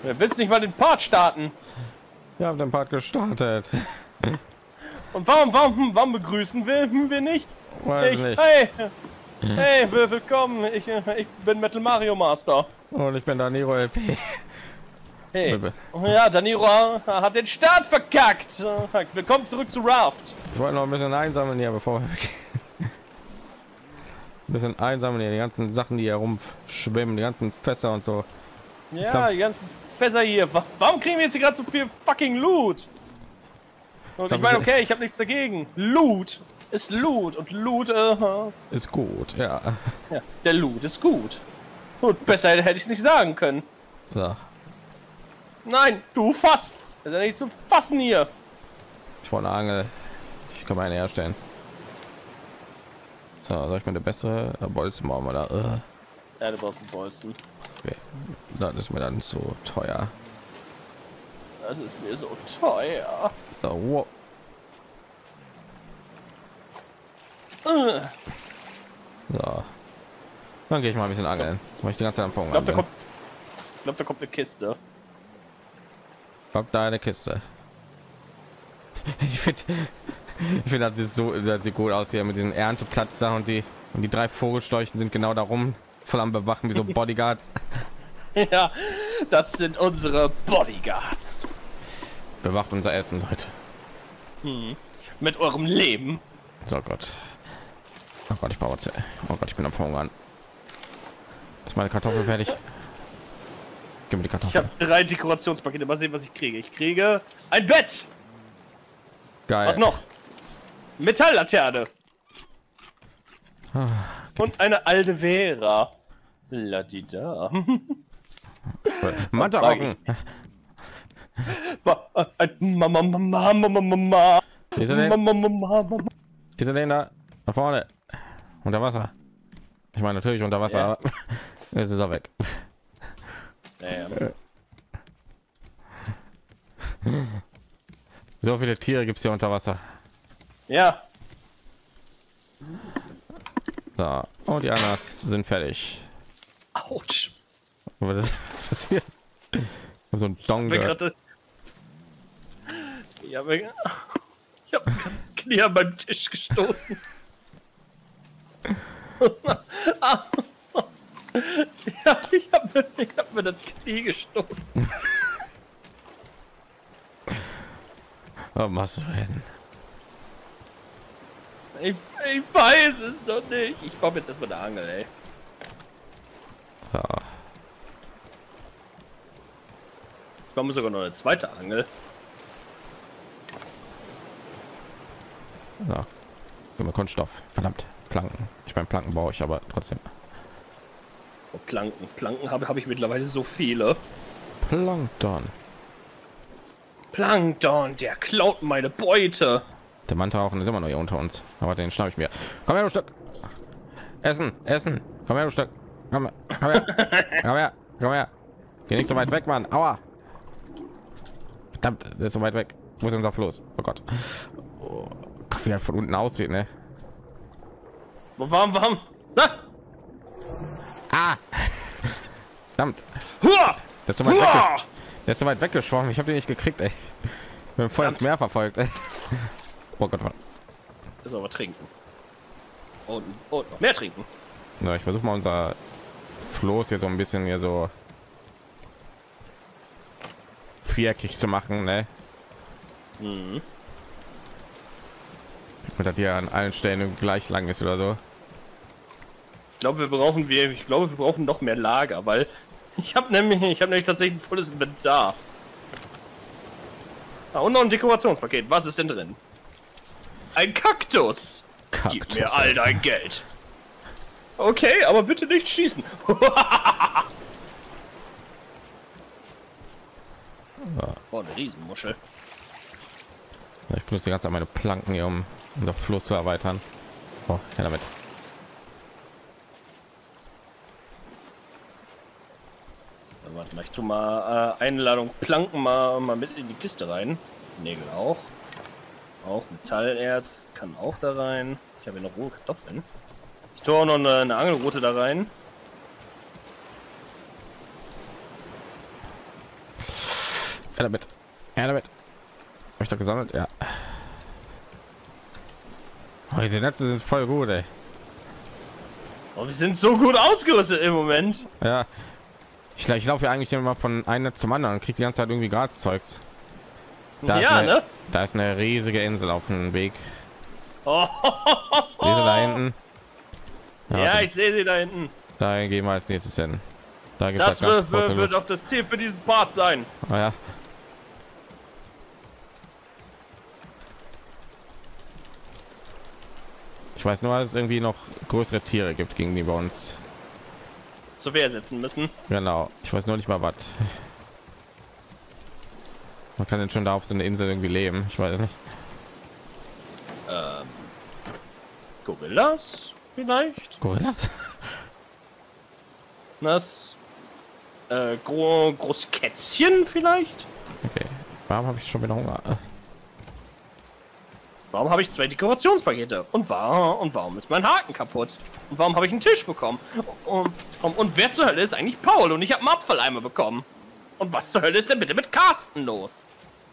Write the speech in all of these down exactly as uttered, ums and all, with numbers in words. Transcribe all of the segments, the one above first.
Wer willst nicht mal den Part starten? Wir haben den Part gestartet. Und warum, warum, warum begrüßen wir, wir nicht? Weiß Ich, nicht. hey, hey, willkommen. Ich, ich bin Metal Mario Master. Und ich bin Daniro L P. Hey, oh ja, Daniro hat den Start verkackt. Willkommen zurück zu Raft. Ich wollte noch ein bisschen einsammeln hier, bevor wir gehen. Ein bisschen einsammeln hier, die ganzen Sachen, die hier rumschwimmen, die ganzen Fässer und so. Ja, glaub, die ganzen Fässer hier. Warum kriegen wir jetzt hier gerade so viel fucking Loot? Und ich, ich meine, okay, ich habe nichts dagegen. Loot ist Loot und Loot äh, ist gut, ja. Ja, der Loot ist gut. Und besser hätte ich es nicht sagen können. So. Nein, du Fass! Das ist ja nicht zu fassen hier. Ich wollte eine Angel. Ich kann meine herstellen. So, soll ich mir eine bessere Bolzen machen oder? Ja, du brauchst einen Bolzen. Okay. Das ist mir dann so teuer. Das ist mir so teuer. So, wow. Uh. So. Dann gehe ich mal ein bisschen angeln, weil ich die ganze Zeit am Fong Ich glaube, da kommt, ich glaube, da kommt eine Kiste. Kommt da eine Kiste. Ich finde, ich finde, das ist so, das sieht gut aus hier mit diesem Ernteplatz da und die und die drei Vogelscheuchen sind genau darum voll am Bewachen wie so Bodyguards. Ja, das sind unsere Bodyguards. Bewacht unser Essen, Leute. Hm. Mit eurem Leben. So Gott. Oh Gott, ich brauche was. Oh Gott, ich bin am Verhungern. Ist meine Kartoffel fertig? Gib mir die Kartoffel. Ich habe drei Dekorationspakete. Mal sehen, was ich kriege. Ich kriege ein Bett. Geil. Was noch? Metalllaterne. Ah, okay. Und eine alte Vera. Ladida. Mantarocken. Mama, Mama, Mama, Mama. Ist er denn? Ist er denn da? Da vorne. Unter Wasser. Ich meine natürlich unter Wasser. Ja. Aber jetzt ist er weg. Ja. So viele Tiere gibt es hier unter Wasser. Ja. So. Und die anderen sind fertig. Autsch. Was ist passiert? So ein Dong. Ich habe ich hab Knie an beim Tisch gestoßen. Ja, ich habe ich hab mir das Knie gestoßen. Was machst du denn? Ich, ich weiß es noch nicht. Ich komme jetzt erstmal der Angel, ey. Ja. Ich komme sogar noch eine zweite Angel. Ja. Immer Kunststoff. Verdammt. Planken. Ich meine Planken baue ich, aber trotzdem. Oh, Planken. Planken habe habe ich mittlerweile so viele. Plankton. Plankton, der klaut meine Beute. Der Mantarauchen ist immer noch hier unter uns. Aber den schnapp ich mir. Komm her, du Stück. Essen, essen. Komm her, du Stück. Komm, komm her. Komm her. Komm her. Geh nicht so weit weg, Mann. Aua. Verdammt, der ist so weit weg. Wo ist unser Floß? Oh Gott. Oh, Gott, wie er von unten aussieht, ne? Warum, warum? Ah! Ah! Verdammt. Hua! Der ist so weit weg. Hua! Der ist so weit weggeschwommen. Ich habe den nicht gekriegt, ey. Ich bin voll ins Meer verfolgt, ey. Oh Gott, Mann. Müssen wir aber trinken. Und, und noch mehr trinken. Na, ich versuche mal unser Floß hier so ein bisschen hier so viereckig zu machen, ne? Mhm. Und das hier an allen Stellen gleich lang ist oder so. Ich glaube, wir brauchen wir. Ich glaube, wir brauchen noch mehr Lager, weil ich habe nämlich, ich habe nämlich tatsächlich ein volles Inventar. Ah, und noch ein Dekorationspaket. Was ist denn drin? Ein Kaktus. Kaktus. Gib mir all dein Geld. Okay, aber bitte nicht schießen. Oh, eine Riesenmuschel. Ich benutze die ganze Zeit meine Planken hier, um unser Floß zu erweitern. Oh, ja, damit. Warte mal, ich tu mal äh, Einladung Planken mal, mal mit in die Kiste rein. Nägel auch. Auch Metallerz kann auch da rein. Ich habe hier noch rohe Kartoffeln. Ich tue auch noch eine, eine Angelrute da rein. Er damit. Er damit. Hab ich doch gesammelt? Ja. Oh, diese Netze sind voll gut, ey. Oh, wir sind so gut ausgerüstet im Moment. Ja. Ich, ich laufe ja eigentlich immer von einem Netz zum anderen und krieg die ganze Zeit irgendwie Gratis-Zeugs. Da Ja, eine, ne? Da ist eine riesige Insel auf dem Weg. Oh. Diese da hinten. Ja, Ja, ich sehe sie da hinten. da gehen wir als nächstes hin. Da gibt's Das halt ganz wird, große wird auch das Ziel für diesen Part sein. Ah, ja. Ich weiß nur, dass es irgendwie noch größere Tiere gibt, gegen die wir uns zur Wehr setzen müssen. genau. Ich weiß nur nicht mal was. Man kann denn schon da auf so eine Insel irgendwie leben. Ich weiß nicht. Ähm, Gorillas vielleicht? Gorillas? Das äh, gro Großkätzchen vielleicht? Okay. Warum habe ich schon wieder Hunger? Warum habe ich zwei Dekorationspakete? Und, war, und warum ist mein Haken kaputt? Und warum habe ich einen Tisch bekommen? Und, und, und wer zur Hölle ist eigentlich Paul? Und ich habe einen Apfeleimer bekommen. Und was zur Hölle ist denn bitte mit Carsten los?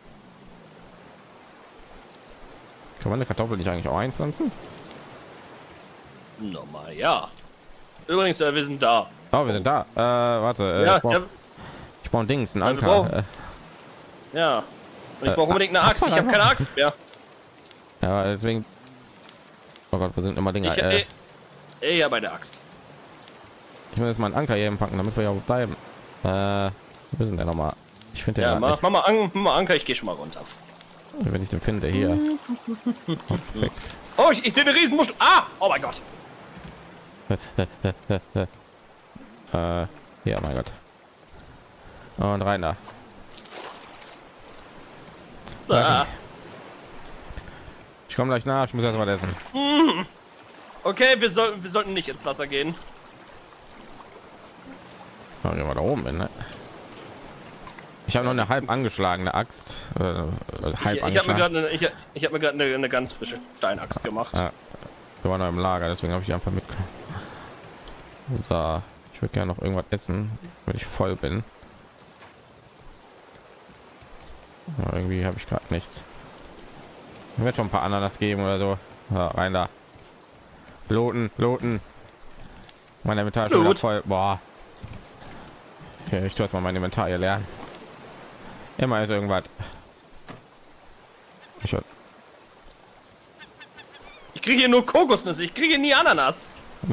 Kann man eine Kartoffel nicht eigentlich auch einpflanzen? Nochmal, ja. Übrigens, äh, wir sind da. Oh, wir sind da. Äh, warte. Äh, Ja, ich brauche ja, brauch ein Dings, ein Ja, wir Anker. brauchen- Äh, ja. Und ich Äh, brauche unbedingt eine Axt. Ich habe keine Axt mehr. ja, deswegen. Oh Gott, wo sind immer Dinger? Ich, Äh, äh, ich habe eine Axt. ich muss jetzt mal einen Anker hier packen, damit wir ja bleiben. Äh, wo sind der noch mal? Ich finde den Ja, grad mach, nicht. mach, mal an, mach mal Anker, ich gehe schon mal runter. Wenn ich den finde, hier. Perfekt. Oh, ich, ich sehe eine Riesenmuschel. Ah! Oh mein Gott. äh, ja, mein Gott. Und rein da. Ah. Ich komme gleich nach, ich muss erst mal essen. Okay, wir, soll, wir sollten nicht ins Wasser gehen. Oh, gehen wir da oben hin, ne? Ich habe noch eine halb angeschlagene Axt. Äh, halb Ich, ich habe mir angeschlagen. gerade eine, ich, ich hab mir gerade eine, eine ganz frische Steinaxt gemacht. Ja, wir waren noch im Lager, deswegen habe ich die einfach mitgenommen. So, ich würde gerne noch irgendwas essen, wenn ich voll bin. Aber irgendwie habe ich gerade nichts. Ich werde schon ein paar Ananas geben oder so. Ja, rein da. Loten, Loten. Mein Inventar ist schon wieder Blut. voll. Boah. Okay, ich tue jetzt mal mein Inventar hier lernen. Immer ist irgendwas. Ich, Ich kriege hier nur Kokosnüsse, ich kriege nie Ananas.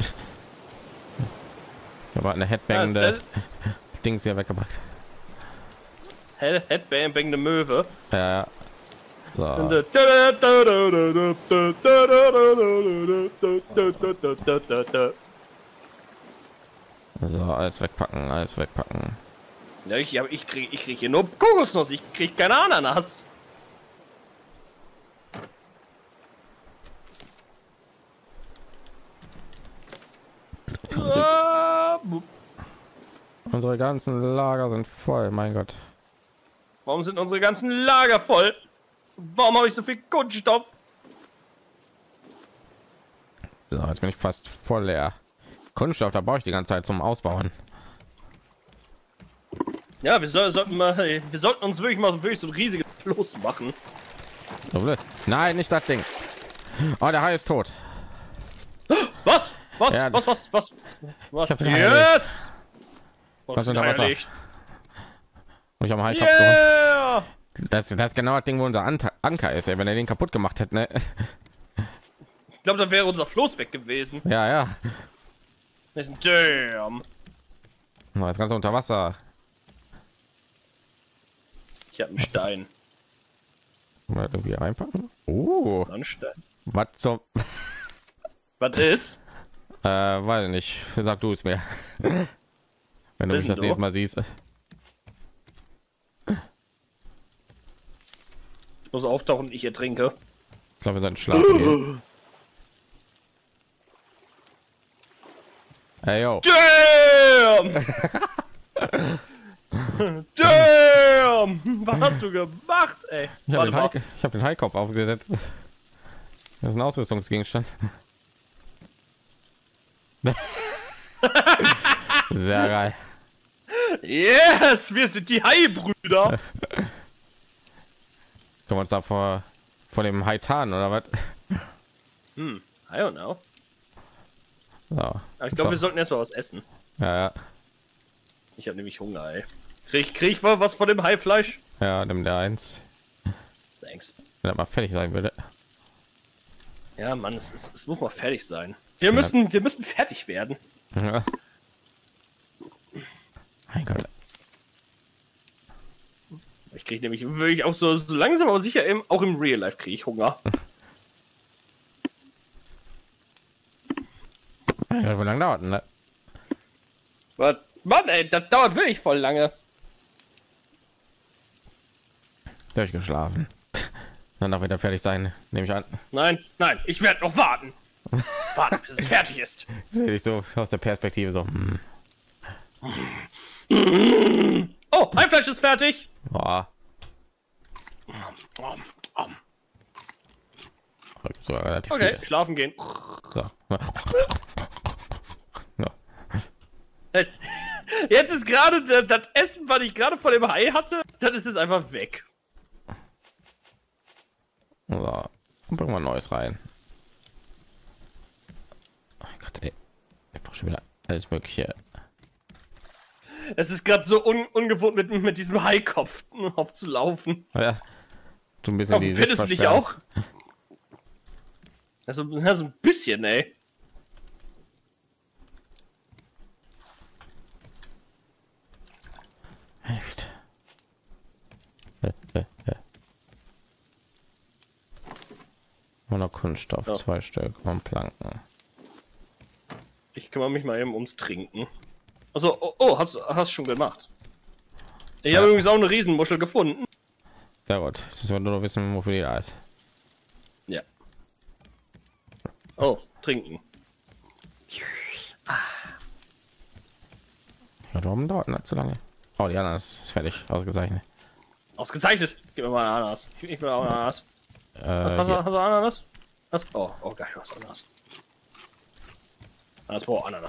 ich habe eine Ja, Headbangende Dings hier weggebracht. Hell, Headbangende Möwe. Ja, ja. So. So, alles wegpacken, alles wegpacken. Ja, ich, aber ich kriege ich krieg hier nur Kokosnuss, ich kriege keine Ananas. Ah, Unsere ganzen Lager sind voll, mein Gott. Warum sind unsere ganzen Lager voll? Warum habe ich so viel Kunststoff? So, jetzt bin ich fast voll leer. Kunststoff, da brauche ich die ganze Zeit zum Ausbauen. Ja, wir soll, sollten mal, wir sollten uns wirklich mal so wirklich so ein riesiges Floß machen. So blöd. Nein, nicht das Ding. Oh, der Hai ist tot. Was? Was? Ja, was? Was? Was? Was? Ich hab den Hai Yes! Was unter Wasser? erledigt. Und ich habe einen Hai geholt. Yeah! Das, das ist genau das Ding, wo unser Anta- Anker ist. Ey. Wenn er den kaputt gemacht hätte, ne? Ich glaube, dann wäre unser Floß weg gewesen. Ja, ja. Damn. Oh, das Ganze unter Wasser. Ich habe einen Stein. Mal irgendwie reinpacken. Oh, Ein Stein. was zum? Was ist? Äh, weiß ich nicht. Sag du es mir. Wenn du mich Wissen das du? nächste Mal siehst. Ich muss auftauchen, ich ertrinke. Ich glaube, wir sollten schlafen gehen. Hey, yo. Damn! Damn! Was hast du gemacht, ey? Ich habe Warte den, mal. Hai- ich hab den Haikopf aufgesetzt. Das ist ein Ausrüstungsgegenstand. Sehr geil. Yes! Wir sind die Hai-Brüder! Können wir uns da vor, vor dem Hai tarnen oder was? Hm, I don't know. So. Aber ich glaube, wir sollten erstmal was essen. Ja, ja. Ich habe nämlich Hunger, ey. Krieg, krieg ich mal was von dem Haifleisch? Ja, nimm der eins. Thanks. Wenn er mal fertig sein würde. Ja, Mann, es, es, es muss mal fertig sein. Wir müssen, wir müssen fertig werden. Ja. Mein Gott. Ich kriege nämlich wirklich auch so, so langsam aber sicher im, auch im Real Life kriege ich Hunger. Ja, wie lange dauert denn, ne? Was? Mann, ey, das dauert wirklich voll lange. Durchgeschlafen. Dann darf wieder fertig sein, nehme ich an. Nein, nein, ich werde noch warten. Warten, bis es fertig ist. Sehe ich so aus der Perspektive so. Hm. Oh, Haifleisch ist fertig. Boah. So, relativ Okay, viel. schlafen gehen. So. Jetzt ist gerade das Essen, was ich gerade vor dem Hai hatte, das ist jetzt einfach weg. So. Und bringen wir Neues rein. Oh Gott, ey. Ich brauche schon wieder alles Mögliche. Es ist gerade so un ungewohnt, mit, mit diesem Haikopf aufzulaufen. Ja. Du ein bisschen die Sicht Findest du nicht versperren. auch? Also, ja, so ein bisschen, ey. Echt. Äh, äh, äh. Und noch Kunststoff, Ja. zwei Stück und Planken. Ich kümmere mich mal eben ums Trinken. Also, oh, oh, hast hast schon gemacht. Ich Ja. habe übrigens auch eine Riesenmuschel gefunden. Sehr gut. Jetzt müssen wir nur noch wissen, wofür die da ist. Ja. Oh, trinken. Ja, warum dauert das so lange? Oh, die Ananas ist fertig, ausgezeichnet. Ausgezeichnet. Gib mir mal eine Ananas. Gib mir mal Ananas. Äh, Hast, du, hier. hast du Ananas? Was? Oh, oh geil, was Ananas. Ananas, oh, Ananas.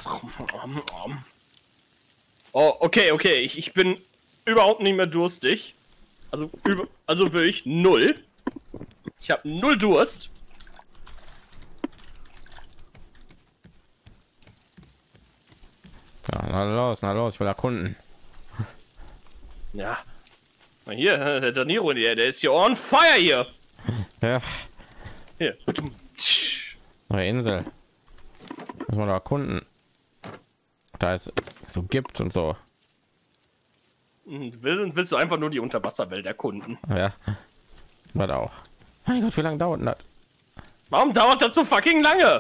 Oh, okay, okay. Ich, ich bin überhaupt nicht mehr durstig. Also, über, also wirklich null. Ich habe null Durst. Ja, na los, na los, ich will erkunden. Ja. Na hier, der Daniro, der, der ist hier on fire hier. Ja, Hier. neue Insel. Muss man da erkunden. Da es so gibt und so. Will, willst du einfach nur die Unterwasserwelt erkunden? Ja. Was auch. Mein Gott, wie lange dauert denn das? Warum dauert das so fucking lange?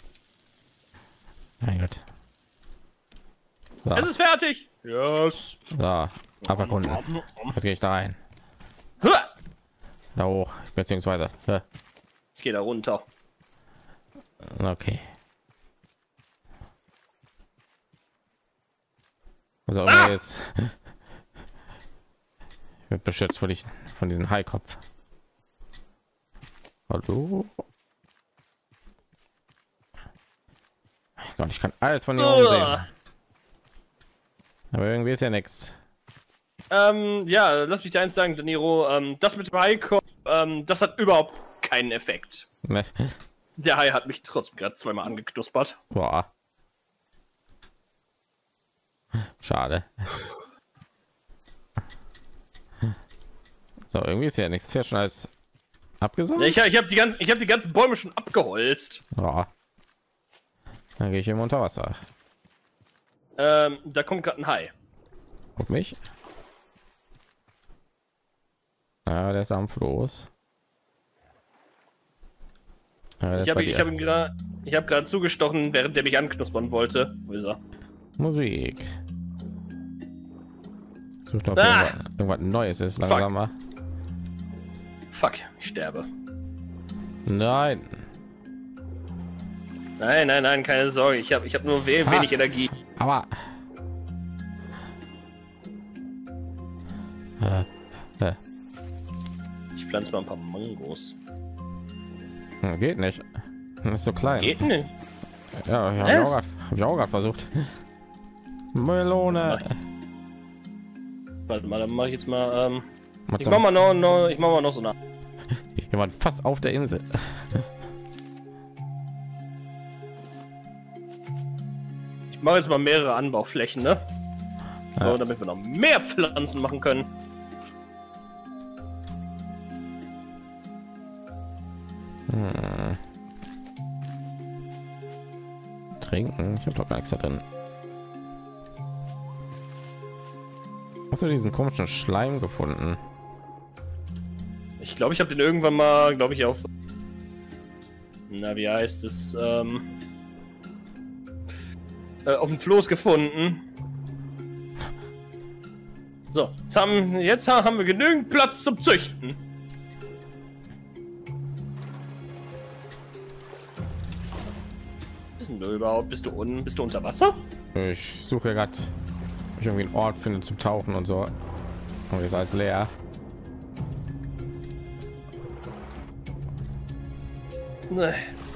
Mein Gott. So, Es ist fertig. Yes. so aberkunden. Jetzt gehe ich da rein. Hua! Da hoch, beziehungsweise. Ja. Ich gehe da runter. Okay. Also Ah! jetzt wird beschützt von, ich, von diesem Haikopf. Hallo? Mein Gott, ich kann alles von hier oben sehen. Aber irgendwie ist ja nichts. Ähm, ja, lass mich dir eins sagen, Daniro. Ähm, das mit dem Haikopf, ähm, das hat überhaupt keinen Effekt. Ne. Der Hai hat mich trotzdem gerade zweimal angeknuspert. Boah. Schade. So, irgendwie ist ja nichts. Ist ja schon alles abgesammelt. Ich, ich habe die ganzen, ich habe die ganzen Bäume schon abgeholzt. Ja. Dann gehe ich immer unter Wasser. Ähm, da kommt gerade ein Hai. Auf mich. Ja, der ist am Floß. Ja, der Ich ist habe bei ich dir. habe ihn gerade, ich habe gerade zugestochen, während der mich anknuspern wollte. Wo ist er? Musik. Sucht auf Ah! irgendwas, irgendwas Neues ist langsamer. Fuck, ich sterbe. Nein. Nein, nein, nein, keine Sorge. Ich habe ich habe nur we Ah. wenig Energie. Aber. Äh, äh. Ich pflanze mal ein paar Mangos. Hm, geht nicht. Das ist so klein. Geht nicht. Ja, ich habe Was? auch grad- hab ich auch gerade versucht. Melone. Warte mal, dann mache ich jetzt mal. Ähm, Mal ich zum- mach mal noch, noch, ich mach mal noch so eine. Wir waren fast auf der Insel. Ich mache jetzt mal mehrere Anbauflächen, ne? So, Ja. damit wir noch mehr Pflanzen machen können. Hm. Trinken? Ich habe doch gar nichts da drin. Hast du diesen komischen Schleim gefunden? Ich glaube, ich habe den irgendwann mal, glaube ich, auf... Na, wie heißt es? Ähm... Äh, auf dem Floß gefunden. So, jetzt haben, jetzt haben wir genügend Platz zum Züchten. Was ist denn du überhaupt? Bist du unten? Bist du unter Wasser? Ich suche ja gerade, ich irgendwie einen Ort finde zum Tauchen und so. Und jetzt alles leer. Nee.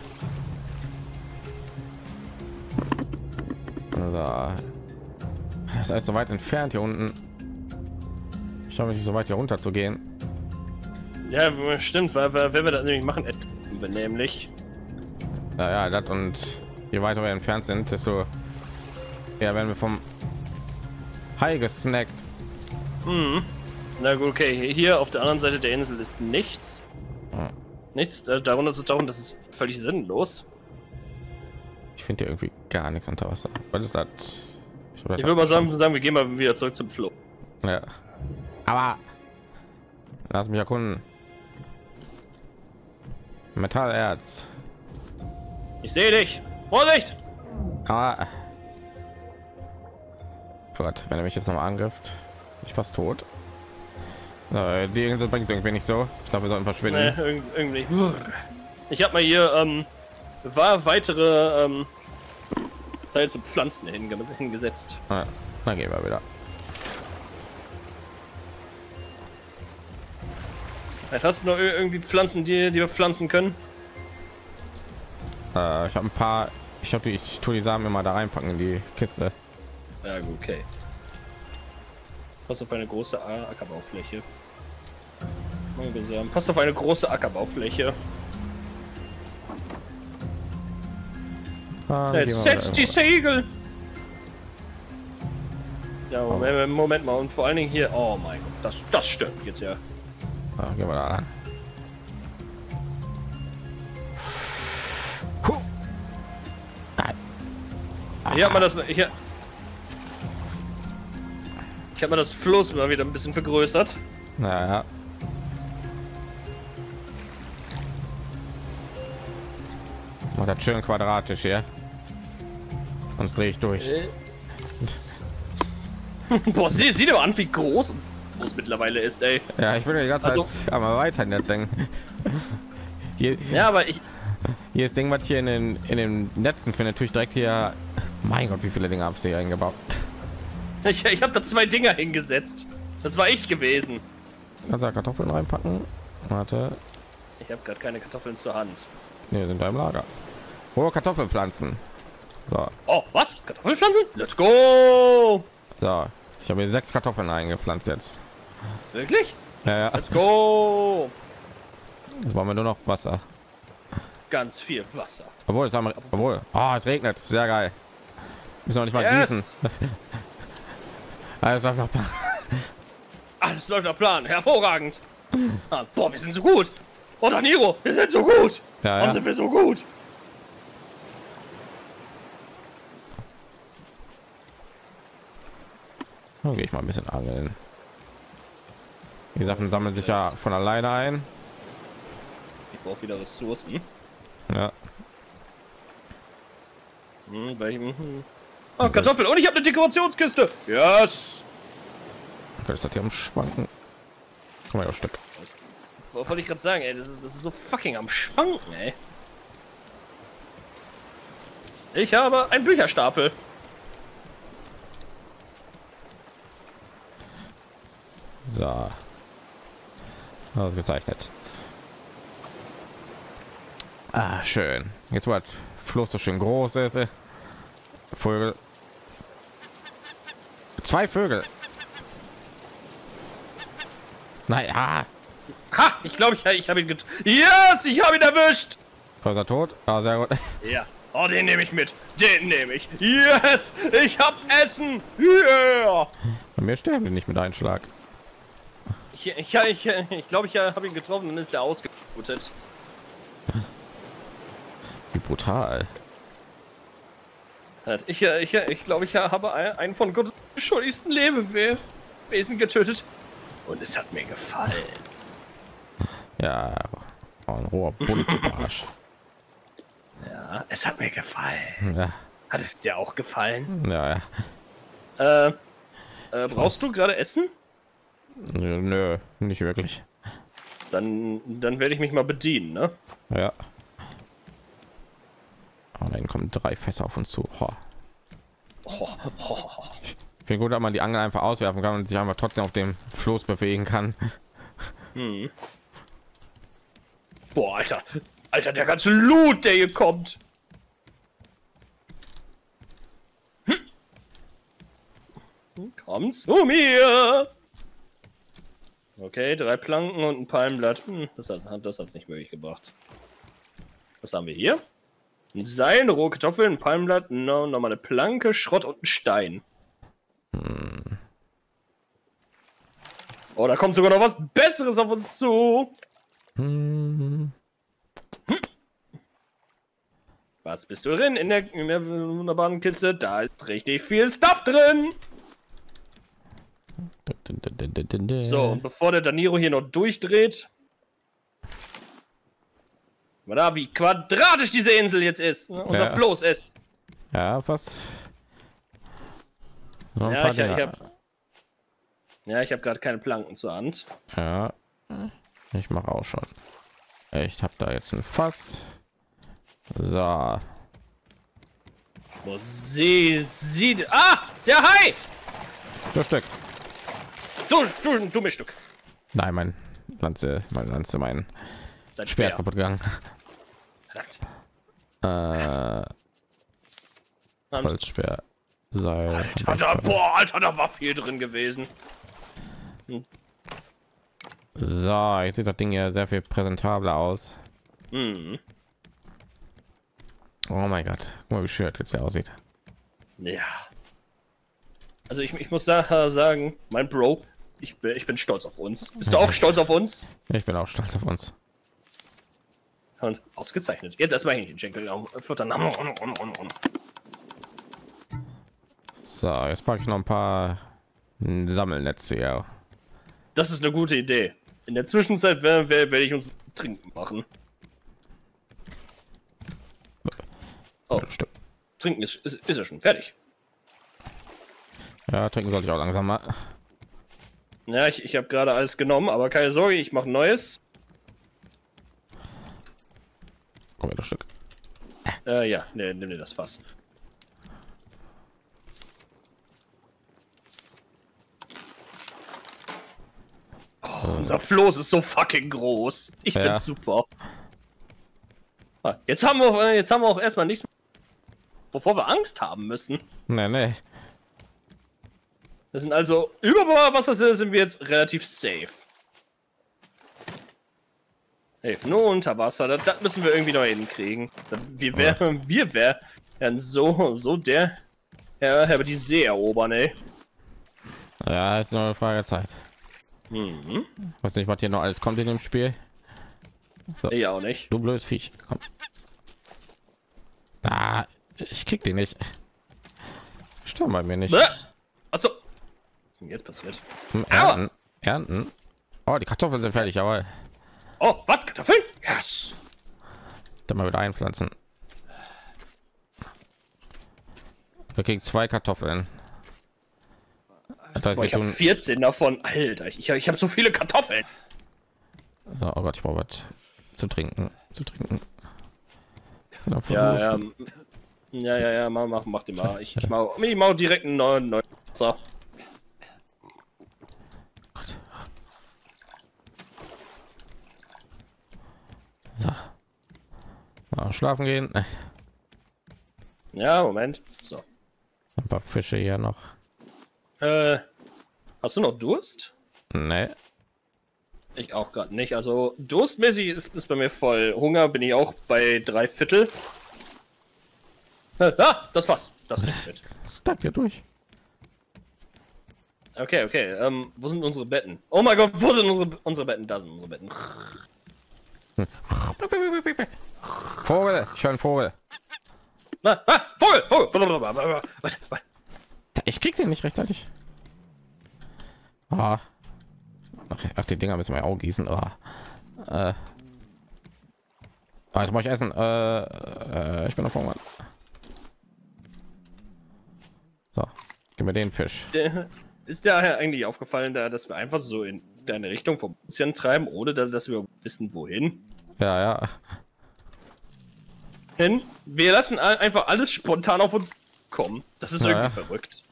Also, das ist alles so weit entfernt hier unten. Ich habe nicht so weit hier runter zu gehen. Ja, stimmt, weil, weil wenn wir das nämlich machen, ertrinken wir nämlich. Ja, ja, das und je weiter wir entfernt sind, desto eher werden wir vom Hai gesnackt. Mhm. Na gut, okay. Hier auf der anderen Seite der Insel ist nichts. Ja. Nichts äh, darunter zu tauchen, das ist völlig sinnlos. Ich finde hier irgendwie gar nichts unter Wasser. Was ist das? Ich, Ich würde mal sagen, sagen, wir gehen mal wieder zurück zum Floh. Ja. Aber lass mich erkunden. Metallerz. Ich sehe dich. Vorsicht! Aber Gott, wenn er mich jetzt noch mal angreift, ich fast tot. Äh, die Insel bringt irgendwie nicht so. Ich glaube, wir sollten verschwinden. Nee, irg irgendwie. Ich habe mal hier ähm, war weitere ähm, Teil zum Pflanzen hinge hingesetzt. Ah, dann gehen wir wieder. Vielleicht hast du noch ir- irgendwie Pflanzen, die, die wir pflanzen können? Äh, ich habe ein paar. Ich habe die. Ich tue die Samen immer da reinpacken in die Kiste. Ja, gut, okay. Pass auf eine große A- Ackerbaufläche. Pass auf eine große Ackerbaufläche. Ah, Jetzt gehen wir setzt die wieder Segel! Ja, Moment, Moment mal. Und vor allen Dingen hier. Oh mein Gott, das, das stört mich jetzt ja. irgendwo. Ah, gehen wir da an. Huh. Ah. Hier hat man das. Ich, ich habe mal das Floß mal wieder ein bisschen vergrößert. Naja. Macht das schön quadratisch hier. Sonst drehe ich durch. Äh. Boah, sieh, sieh dir mal an, wie groß es mittlerweile ist, ey. Ja, ich will die ganze Zeit Also- einmal weiter in das Ding. Hier, Ja, aber ich. hier ist Ding, was hier in den in den Netzen findet, natürlich direkt hier. Mein Gott, wie viele Dinge habe ich hier eingebaut? Ich, ich habe da zwei Dinger hingesetzt. Das war ich gewesen. Kannst du Kartoffeln reinpacken? Warte. Ich habe gerade keine Kartoffeln zur Hand. Ne, sind da im Lager. Hohe Kartoffelpflanzen. So, Oh, was? Kartoffelpflanzen? Let's go! so. Ich habe hier sechs Kartoffeln eingepflanzt jetzt. Wirklich? Ja, ja. Let's go! Jetzt wollen wir nur noch Wasser. Ganz viel Wasser. Obwohl, es haben wir, obwohl. Oh, es regnet. Sehr geil. Müssen wir nicht mal Yes. gießen. Also einfach. Alles läuft nach Plan. Hervorragend. Ah, boah, wir sind so gut. Oh, Daniro, wir sind so gut. Ja, Warum ja. sind wir so gut? Dann gehe ich mal ein bisschen angeln. Die Sachen sammeln sich ja von alleine ein. Ich brauche wieder Ressourcen. Ja. Hm, welchen? Hm. Oh, Kartoffeln. Und ich habe eine Dekorationskiste. Yes. Okay, ist das hier am Schwanken? Komm mal, ein Stück. Was wollte ich gerade sagen, ey? Das ist, das ist so fucking am Schwanken, ey. Ich habe einen Bücherstapel. So. Ausgezeichnet. Ah, schön. Jetzt war das Fluss so schön groß ist. äh. Vögel. Zwei Vögel. Naja. Ha! Ich glaube, ich, ich habe ihn get... Yes, ich habe ihn erwischt! Ist er tot? Ah, sehr gut. Ja. Oh, den nehme ich mit. Den nehme ich. Yes! Ich hab Essen! Yeah! Bei mir sterben die nicht mit einem Schlag. Ich ich, ich, ich, glaube, ich habe ihn getroffen und ist der ausgeblutet. Wie brutal. Ich, ich, ich glaube, ich habe einen von Gottes beschuldigsten Lebewesen getötet. Und es hat mir gefallen. Ja, oh, ein roher Buntarsch. Ja, es hat mir gefallen. Ja. Hat es dir auch gefallen? Ja, ja. Äh, äh brauchst du gerade Essen? Nö, nö, nicht wirklich. Dann, dann werde ich mich mal bedienen, ne? Ja. Oh, dann kommen drei Fässer auf uns zu. Oh. Oh, oh, oh. Ich finde gut, dass man die Angel einfach auswerfen kann und sich einfach trotzdem auf dem Floß bewegen kann. Hm. Boah, Alter. Alter, der ganze Loot, der hier kommt. Hm. Komm zu mir. Okay, drei Planken und ein Palmblatt. Hm, das hat das hat's nicht möglich gebracht. Was haben wir hier? Ein Seil, rohe Kartoffeln, ein Palmblatt, no, nochmal eine Planke, Schrott und ein Stein. Hm. Oh, da kommt sogar noch was Besseres auf uns zu. Hm. Hm. Was bist du drin in der, in der wunderbaren Kiste? Da ist richtig viel Stuff drin. So, und bevor der Daniro hier noch durchdreht, mal da, wie quadratisch diese Insel jetzt ist, ne? Unser Ja. Floß ist. Ja, was? Noch ein Ja, paar ich, ich Dinger. hab, ja, ich habe gerade keine Planken zur Hand. Ja, ich mache auch schon. Ich habe da jetzt ein Fass. So. Wo sie sieht. Ah, der Hai! Das Stück. Du, du, du mich Stück. Nein, mein Lanze, mein Lanze, mein Dein Speer ist Speer. kaputt gegangen. Verdammt. Äh, Und- Holzspeer, Seil. Alter, da, boah, Alter, da war viel drin gewesen. So, jetzt sieht das Ding ja sehr viel präsentabler aus. Hm. Oh mein Gott, guck mal, wie schön das jetzt hier aussieht. Ja. Also ich, ich muss sa sagen, mein Bro, ich bin, ich bin stolz auf uns. Bist du auch stolz auf uns? Ich bin auch stolz auf uns. Und ausgezeichnet. Jetzt erstmal Hähnchenschenkel füttern. So, jetzt packe ich noch ein paar Sammelnetze hier. Das ist eine gute Idee. In der Zwischenzeit werde werd, werd ich uns trinken machen. Oh, Ja, stimmt. trinken ist, ist, ist ja schon fertig. Ja, trinken sollte ich auch langsam mal. Ja, ich, ich habe gerade alles genommen, aber keine Sorge, ich mache Neues. Komm her, das Stück. Äh, ja, ne, nimm dir das Fass. Oh, unser Floß ist so fucking groß. Ich Ja. bin super. Ah, jetzt haben wir, jetzt haben wir auch erstmal nichts, wovor wir Angst haben müssen. Nee, nee. Das sind also über Wasser sind wir jetzt relativ safe. Hey, nur unter Wasser, das, das müssen wir irgendwie noch hinkriegen. Wir wären, wir wären so, so der, ja, aber die See erobern, ey. Ja, ist nur eine Frage der Zeit. Mhm. Weiß nicht, was hier noch alles kommt in dem Spiel. So. Ich auch nicht. Du blödes Viech. Komm. Ah, ich krieg die nicht. Stimmt bei mir nicht. Achso. Was ist denn jetzt passiert? Hm, Ernten. Ernten. Oh, die Kartoffeln sind fertig, aber Oh, was? Kartoffeln? Yes. dann mal wieder einpflanzen. Wir kriegen zwei Kartoffeln. Das heißt, Boah, wir ich habe tun. vierzehn davon. Alter, ich, ich habe so viele Kartoffeln. So, oh Gott, ich brauche was zu trinken. Zu trinken. Ja, ja. Ja, ja, ja, mach, mach, mach die mal. Ich, ich mach, ich mach direkt einen neuen, neuen Wasser. Gott. So. Mal schlafen gehen. Ja, Moment. So. Ein paar Fische hier noch. Äh, hast du noch Durst? Nee. Ich auch gerade nicht. Also durstmäßig ist, ist bei mir voll. Hunger bin ich auch bei drei Viertel. Ah, das war's. Das ist mit. Das klappt ja durch. Okay, okay. Ähm, wo sind unsere Betten? Oh mein Gott, wo sind unsere, unsere Betten? Da sind unsere Betten. Vogel, ich höre einen Vogel. Ah, ah, Vogel, Vogel. Ich krieg den nicht rechtzeitig. Ah. Ach, ach, die Dinger müssen wir auch gießen. Ah. Äh. Ah, jetzt muss ich essen. Äh, äh, ich bin auf Hunger. So, gib mir den Fisch. Ist dir eigentlich aufgefallen, da, dass wir einfach so in deine Richtung vom Ozean treiben, ohne dass, dass wir wissen, wohin? Ja, ja. Hin? Wir lassen einfach alles spontan auf uns kommen. Das ist Ja, irgendwie ja. verrückt.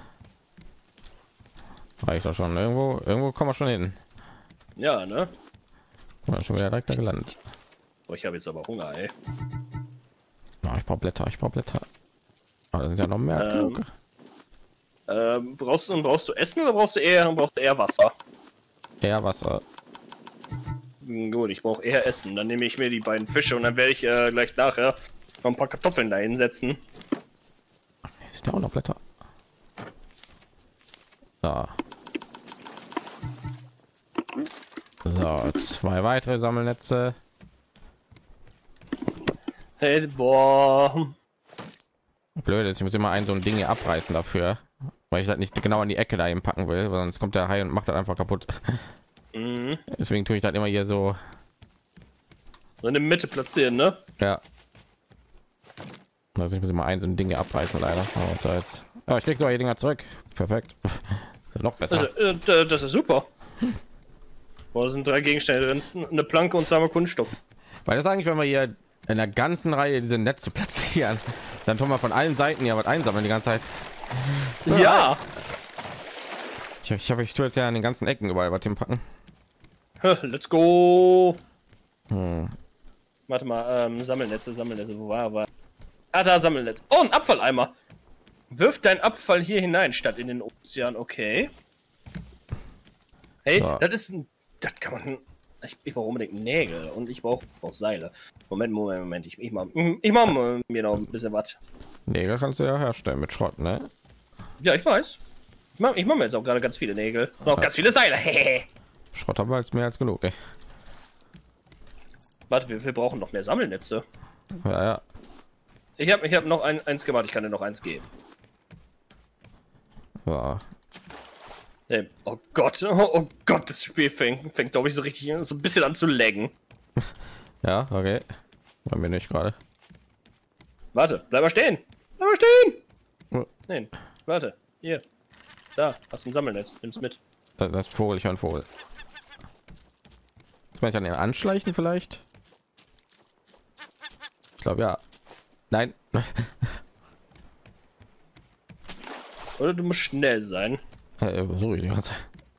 Reicht doch schon. Irgendwo, irgendwo kommen wir schon hin. Ja, ne? Ja, schon wieder direkt da gelandet. Oh, ich habe jetzt aber Hunger, ey. Oh, ich brauche Blätter, ich brauche Blätter. Aber das sind ja noch mehr als Ähm, genug. Ähm, brauchst du brauchst du Essen oder brauchst du eher brauchst du eher Wasser? Eher Wasser. Hm, gut, ich brauche eher Essen. Dann nehme ich mir die beiden Fische und dann werde ich äh, gleich nachher noch ein paar Kartoffeln da hinsetzen. Hier sind ja auch noch Blätter. So. So, zwei weitere Sammelnetze. Hey, boah. Blöd ist, ich muss immer ein so ein Ding hier abreißen dafür, weil ich halt nicht genau an die Ecke da eben packen will, weil sonst kommt der Hai und macht das einfach kaputt. Mhm. Deswegen tue ich das immer hier so. So in der Mitte platzieren, ne? Ja. Also ich muss immer ein so ein Ding hier abreißen, leider. Aber jetzt. Ja, ich krieg so die Dinger zurück. Perfekt. Ist noch besser. Also, äh, das ist super. Boah, da sind drei Gegenstände drin, eine Planke und zweimal Kunststoff. Weil das eigentlich, wenn wir hier in der ganzen Reihe diese Netze platzieren, dann tun wir von allen Seiten ja was einsammeln die ganze Zeit. Ja. Ich, ich habe ich tue jetzt ja an den ganzen Ecken überall was hinpacken. Let's go. Hm. Warte mal, ähm, Sammelnetze, Sammelnetze, wo war er? Ah, da Sammelnetz. Oh, ein Abfalleimer. Wirf deinen Abfall hier hinein, statt in den Ozean. Okay. Hey, So. das ist ein... Das kann man... Ich, ich brauche unbedingt Nägel und ich brauche auch Seile. Moment, Moment, Moment. Ich, ich mach, ich mach mir noch ein bisschen was. Nägel kannst du ja herstellen mit Schrott, ne? Ja, ich weiß. Ich mache ich mach mir jetzt auch gerade ganz viele Nägel. Und auch Ja. ganz viele Seile. Schrott haben wir jetzt mehr als genug, ey. Warte, wir, wir brauchen noch mehr Sammelnetze. Ja, ja. Ich habe ich hab noch ein, eins gemacht. Ich kann dir noch eins geben. So. Nee. Oh Gott. Oh, oh Gott, das Spiel fängt, fängt glaube ich, so richtig so ein bisschen an zu laggen. Ja, okay. Bei mir nicht gerade. Warte, bleib mal stehen. Bleib mal stehen. Oh. Nein, warte. Hier. Da, hast du ein Sammelnetz. Nimm's mit. Das, das ist Vogel, ich höre einen Vogel. Kann ich an den anschleichen vielleicht? Ich glaube ja. Nein. Oder du musst schnell sein. Äh, so ich die ganze Zeit.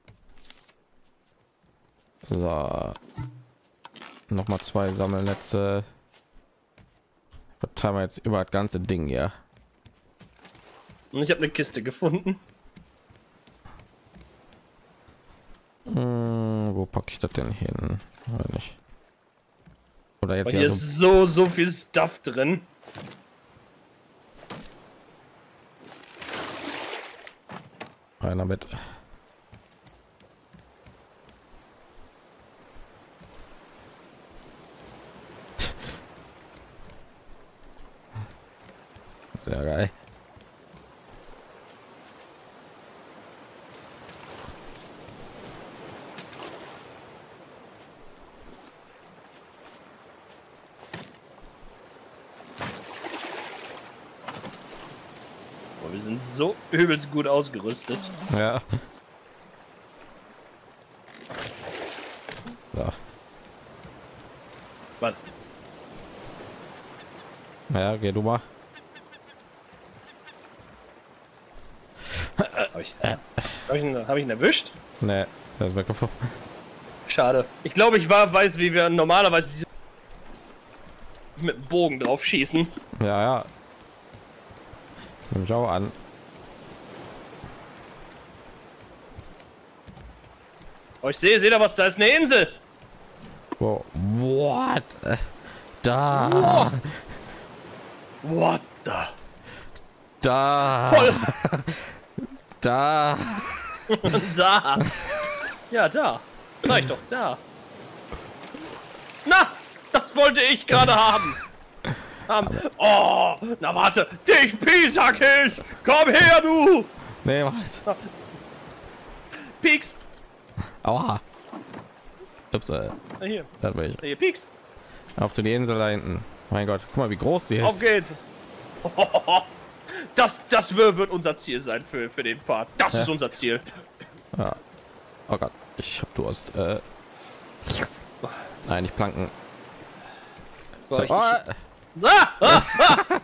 So. Noch mal zwei Sammelnetze. Verteilen wir jetzt über das ganze Ding hier. Und ich habe eine Kiste gefunden. Hm, wo packe ich das denn hin? Oder nicht? Oder jetzt Und hier hier so. ist so, so viel Stuff drin. Einer mit. Sehr geil. Boah, wir sind so übelst gut ausgerüstet. Ja. So. Warte. Ja, geh du mal. Habe ich, hab ich, ihn- hab ich ihn erwischt? Nee, das ist weggeflogen. Schade. Ich glaube, ich war, weiß, wie wir normalerweise diese mit dem Bogen drauf schießen. Ja, ja. Nimm ich auch an. Oh, ich sehe, seht ihr was? Da ist eine Insel. Wow. What? Da. Wow. What the? Da. Voll. Da. Da. Ja, da. Sag ich doch, da. Na, das wollte ich gerade haben. haben. Oh, na warte. Dich pisak ich. Komm her, du. Nee, was? Pieks. Aua. Ups, äh, Na hier. da bin ich. Hier, Pieks. Auf zu die Insel da hinten. Mein Gott, guck mal, wie groß die Auf ist. geht's. Das, das wird unser Ziel sein für, für den Part. Das Ja. ist unser Ziel. Ja. Oh Gott, ich hab Durst. Äh. Nein, nicht planken. So, ich, Oh, ich, ah, ah, ah.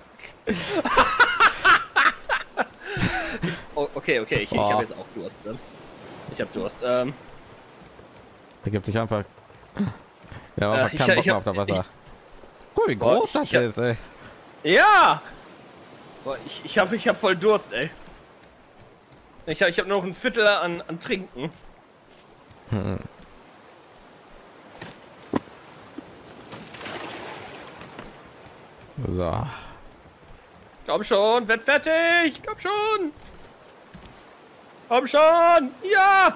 Oh, okay, okay, ich, ich Oh. habe jetzt auch Durst. Ne? Ich habe Durst. Ähm, da gibt sich einfach. Ja, Äh, einfach ich- keinen Bock ich mehr hab- auf das Wasser. Guck, wie Boah, groß ich- das ich hab- ist, ey. ja! Boah, ich ich habe ich hab voll Durst, ey. Ich habe ich hab noch ein Viertel an, an Trinken. Hm. So. Komm schon, werd fertig! Komm schon! Komm schon! Ja!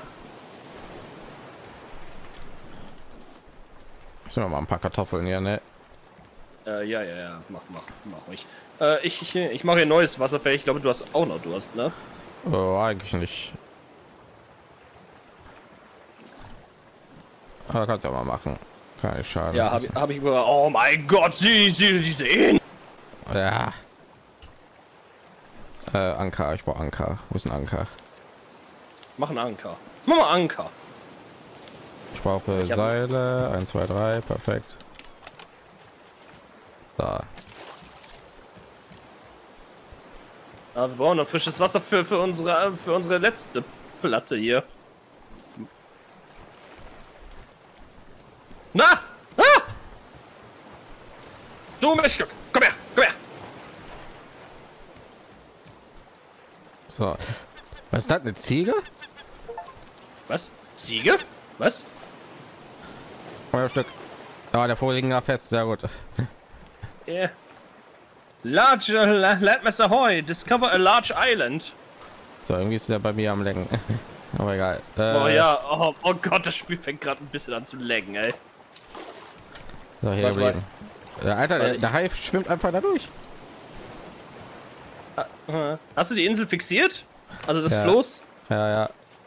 Ich will noch mal ein paar Kartoffeln hier, ne? Äh, ja, ja, ja, mach, mach, mach ich. Äh, ich, ich, ich mache hier neues Wasser fertig. Ich glaube, du hast auch noch Durst, ne? Oh, eigentlich nicht. Aber kannst du ja mal machen. Kann nicht schaden. Ja, habe hab ich über. Oh mein Gott, sie, sie, die sehen! Ja. Äh, Anker, ich brauche Anker. Wo ist ein Anker? Mach einen Anker. Mach mal Anker. Ich brauche Ich hab- Seile. eins, zwei, drei, perfekt. Da. Ja, wir brauchen noch frisches Wasser für, für unsere für unsere letzte Platte hier. Na! Ah! Du Miststück! Komm her! Komm her! So. Was ist das, eine Ziege? Was? Ziege? Was? Feuerstück. Ja, der Vogel liegt da fest, sehr gut. Yeah. Large uh, La- Landmass Ahoy! Discover a large island! So, irgendwie ist der bei mir am Lenken. Aber egal. Äh, Oh ja, oh, oh Gott, das Spiel fängt gerade ein bisschen an zu laggen, ey. So, hier Was geblieben. Ja, Alter, der, Weil ich- der Hai schwimmt einfach da durch. Ah, äh, Hast du die Insel fixiert? Also das Ja. Floß? Ja, ja.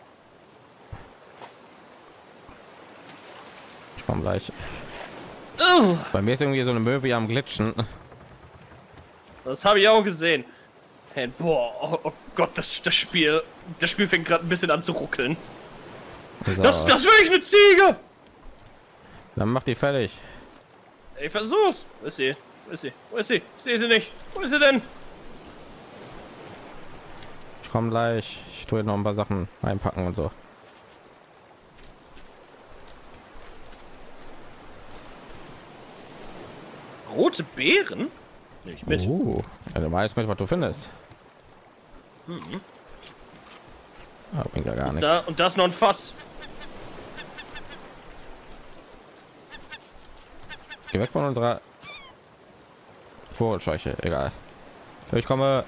Ich komm gleich. Uh, Bei mir ist irgendwie so eine Möwe am Glitschen. das habe ich auch gesehen. Hey, boah, oh, oh Gott, das, das Spiel, das Spiel fängt gerade ein bisschen an zu ruckeln. So, Das, das will ich eine Ziege! dann macht die fertig. Ich versuch's. Wo ist sie? Wo ist sie? Wo ist sie? Ich sehe sie nicht. Wo ist sie denn? Ich komme gleich. Ich tue noch ein paar Sachen einpacken und so. Rote Beeren? Nehme ich mit. Uh, ja, du weißt mit, was du findest. Mhm. Ah, bringt ja gar nichts. Da, und da ist noch ein Fass. Geh weg von unserer Vogelscheuche. Egal. Ich komme.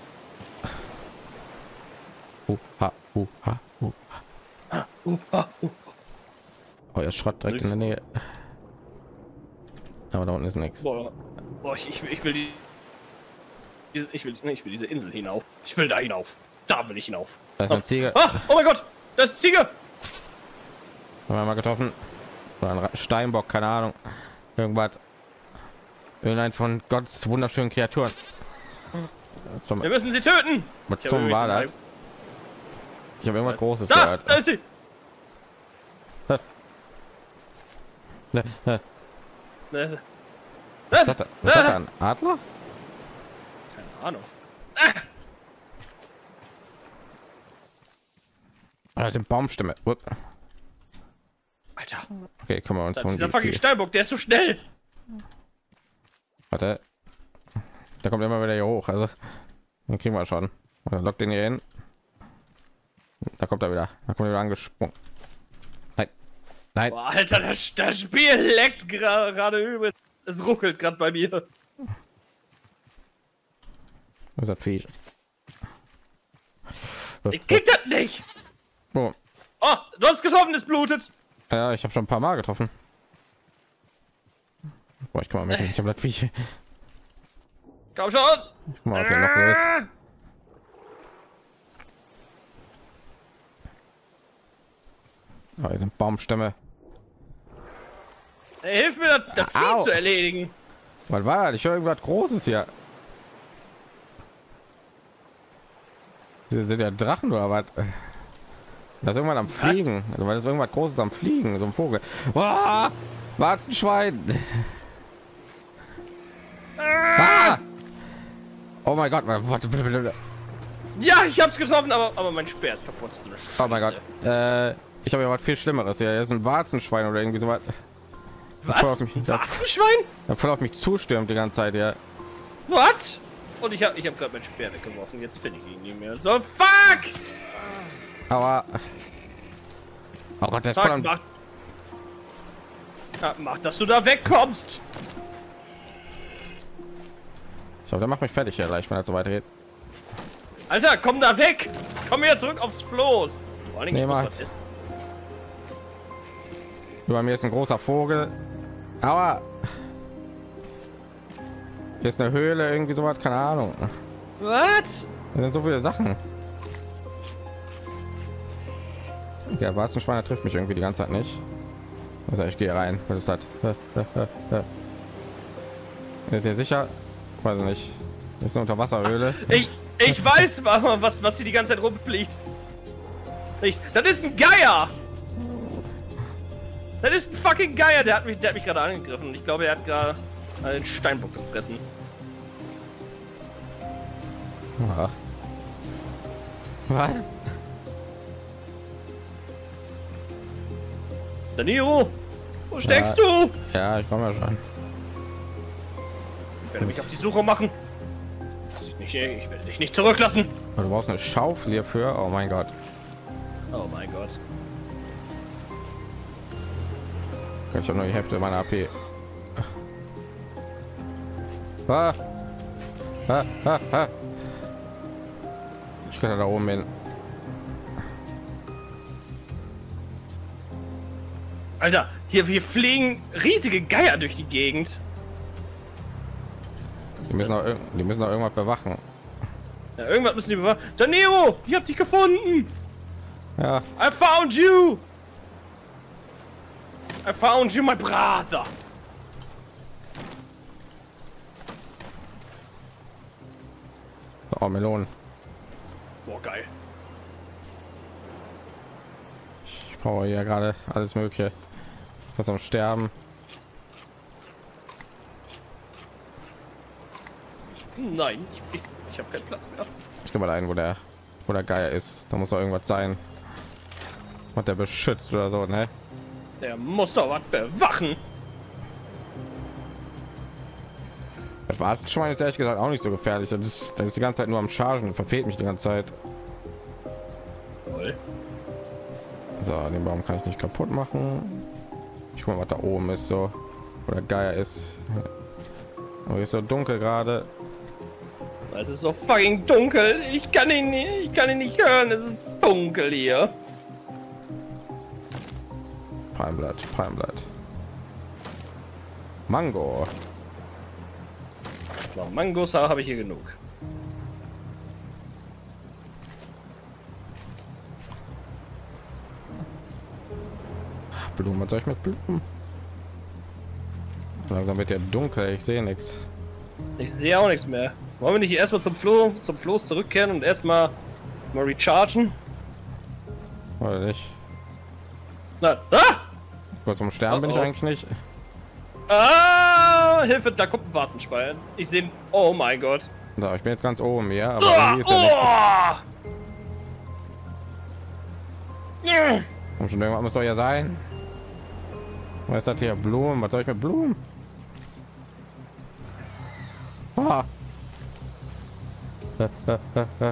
Uh, ha, uh, ha, uh. Ah, uh, ah, uh. Oh, jetzt Schrott direkt in der Nähe. Aber da unten ist nichts. Boah, boah ich, ich, will- ich will die. diese- Ich will, nee, ich will diese Insel hinauf. Ich will da hinauf. Da will ich hinauf. Da ist eine Ziege. Ah, oh mein Gott! Das ist Ziege! Haben wir mal getroffen. Oder ein Ra- Steinbock, keine Ahnung. Irgendwas. Irgendeins von Gottes wunderschönen Kreaturen. Zum, Wir müssen sie töten! was Ich hab zum übrigens war das? einen- Ich habe irgendwas Großes Da! gehört. Da ist sie! Ne, ne, Ne, Was ist das da? Was ist das da? Ein Adler? Keine Ahnung. Ah, das sind Baumstämme. Upp. Alter, Okay, können wir uns das holen. ist dieser Die fucking Ziege. Steinbock, der ist so schnell! Warte. Der kommt immer wieder hier hoch. Also, den kriegen wir schon. Oder lockt den hier hin. Da kommt er wieder. Da kommt er wieder angesprungen. Hi. Nein. Boah, Alter, das, das Spiel leckt gerade übel. Es ruckelt gerade bei mir. Was ist das Viech? Ich krieg das nicht. Oh. Oh, du hast getroffen, es blutet. Ja, ich habe schon ein paar Mal getroffen. Boah, ich kann mal ich habe das Viech. Komm schon. Ich mal, was hier noch ist. Oh, hier sind Baumstämme. Hey, hilf mir, das, das Vieh zu erledigen. Was war das? Ich höre irgendwas Großes hier. Sie sind ja Drachen oder was? Das ist irgendwann am Fliegen. Also, weil das irgendwas Großes am Fliegen, so ein Vogel. Oh, Warzenschwein. Ah! Oh mein Gott, warte, ja, ich hab's getroffen, aber, aber mein Speer ist kaputt. So oh mein Gott, äh, ich habe ja was viel Schlimmeres. Ja, ist ein Warzenschwein oder irgendwie so was. Was? Warzenschwein? Da voll auf mich zustürmt die ganze Zeit, ja. Was? Und ich habe ich habe gerade mein Speer weggeworfen. Jetzt finde ich ihn nicht mehr. So, fuck! Aber oh Gott, der ist fuck, voll am... mach, ja, mach, dass du da wegkommst. Ich glaube, der macht mich fertig hier gleich, wenn er so weitergeht. Alter, komm da weg! Komm wieder zurück aufs Floß. Vor allen Dingen, ich muss was essen. Über mir ist ein großer Vogel. Aber hier ist eine Höhle, irgendwie sowas, keine Ahnung. Was? Da sind so viele Sachen. Der Warzenschwein trifft mich irgendwie die ganze Zeit nicht. Also ich gehe rein. Was ist das? Seid ihr sicher? Weiß ich nicht. Das ist eine Unterwasserhöhle. Ich, ich weiß, was, was hier die ganze Zeit rumfliegt. Ich, das ist ein Geier! Das ist ein fucking Geier, der hat mich, der hat mich gerade angegriffen. Ich glaube, er hat gerade einen Steinbock gefressen. Ja. Was? Danilo, wo steckst ja. du? Ja, ich komme ja schon. Ich werde mich auf die Suche machen. Ich, nicht, ich werde dich nicht zurücklassen. Du brauchst eine Schaufel hierfür. Oh mein Gott. Oh mein Gott. Ich habe nur die Hälfte meiner A P. Ah. Ah, ah, ah. Ich kann da oben hin. Alter, hier, hier fliegen riesige Geier durch die Gegend. Die müssen, noch, die müssen noch irgendwas bewachen. Ja, irgendwas müssen die bewachen. Danilo, ich hab dich gefunden. Ja. I found you. I found you, my brother. Oh, Melonen. Boah, geil. Ich brauche ja gerade alles Mögliche. Was am Sterben. Nein, ich, ich, ich habe keinen Platz mehr. Ich gehe mal ein, wo der, wo der Geier ist. Da muss doch irgendwas sein. Was der beschützt oder so, ne? Der muss doch was bewachen. Das Warzenschwein ist ehrlich gesagt auch nicht so gefährlich. Das ist, das ist die ganze Zeit nur am Chargen, verfehlt mich die ganze Zeit. Toll. So, den Baum kann ich nicht kaputt machen. Ich guck mal, was da oben ist, so, wo der Geier ist. Aber ist so dunkel gerade. Es ist so fucking dunkel. Ich kann ihn nicht, ich kann ihn nicht hören. Es ist dunkel hier. Palmblatt, Palmblatt. Mango. So, Mangos habe ich hier genug. Blumen, was soll ich mit Blumen? Langsam wird ja dunkel, ich sehe nichts. Ich sehe auch nichts mehr. Wollen wir nicht erstmal zum Floh, zum Floß zurückkehren und erstmal mal rechargen? Oder nicht? Na, ah! Kurz zum Sterben Oh, bin ich oh. eigentlich nicht. Ah, Hilfe, da kommt ein Warzenschwein. Ich sehe, oh mein Gott. So, ich bin jetzt ganz oben hier, aber Ah, irgendwie ist er nicht. oh! Ja. Komm schon, irgendwas muss doch ja sein. Was ist das hier? Blumen? Was soll ich mit Blumen? Ah. Was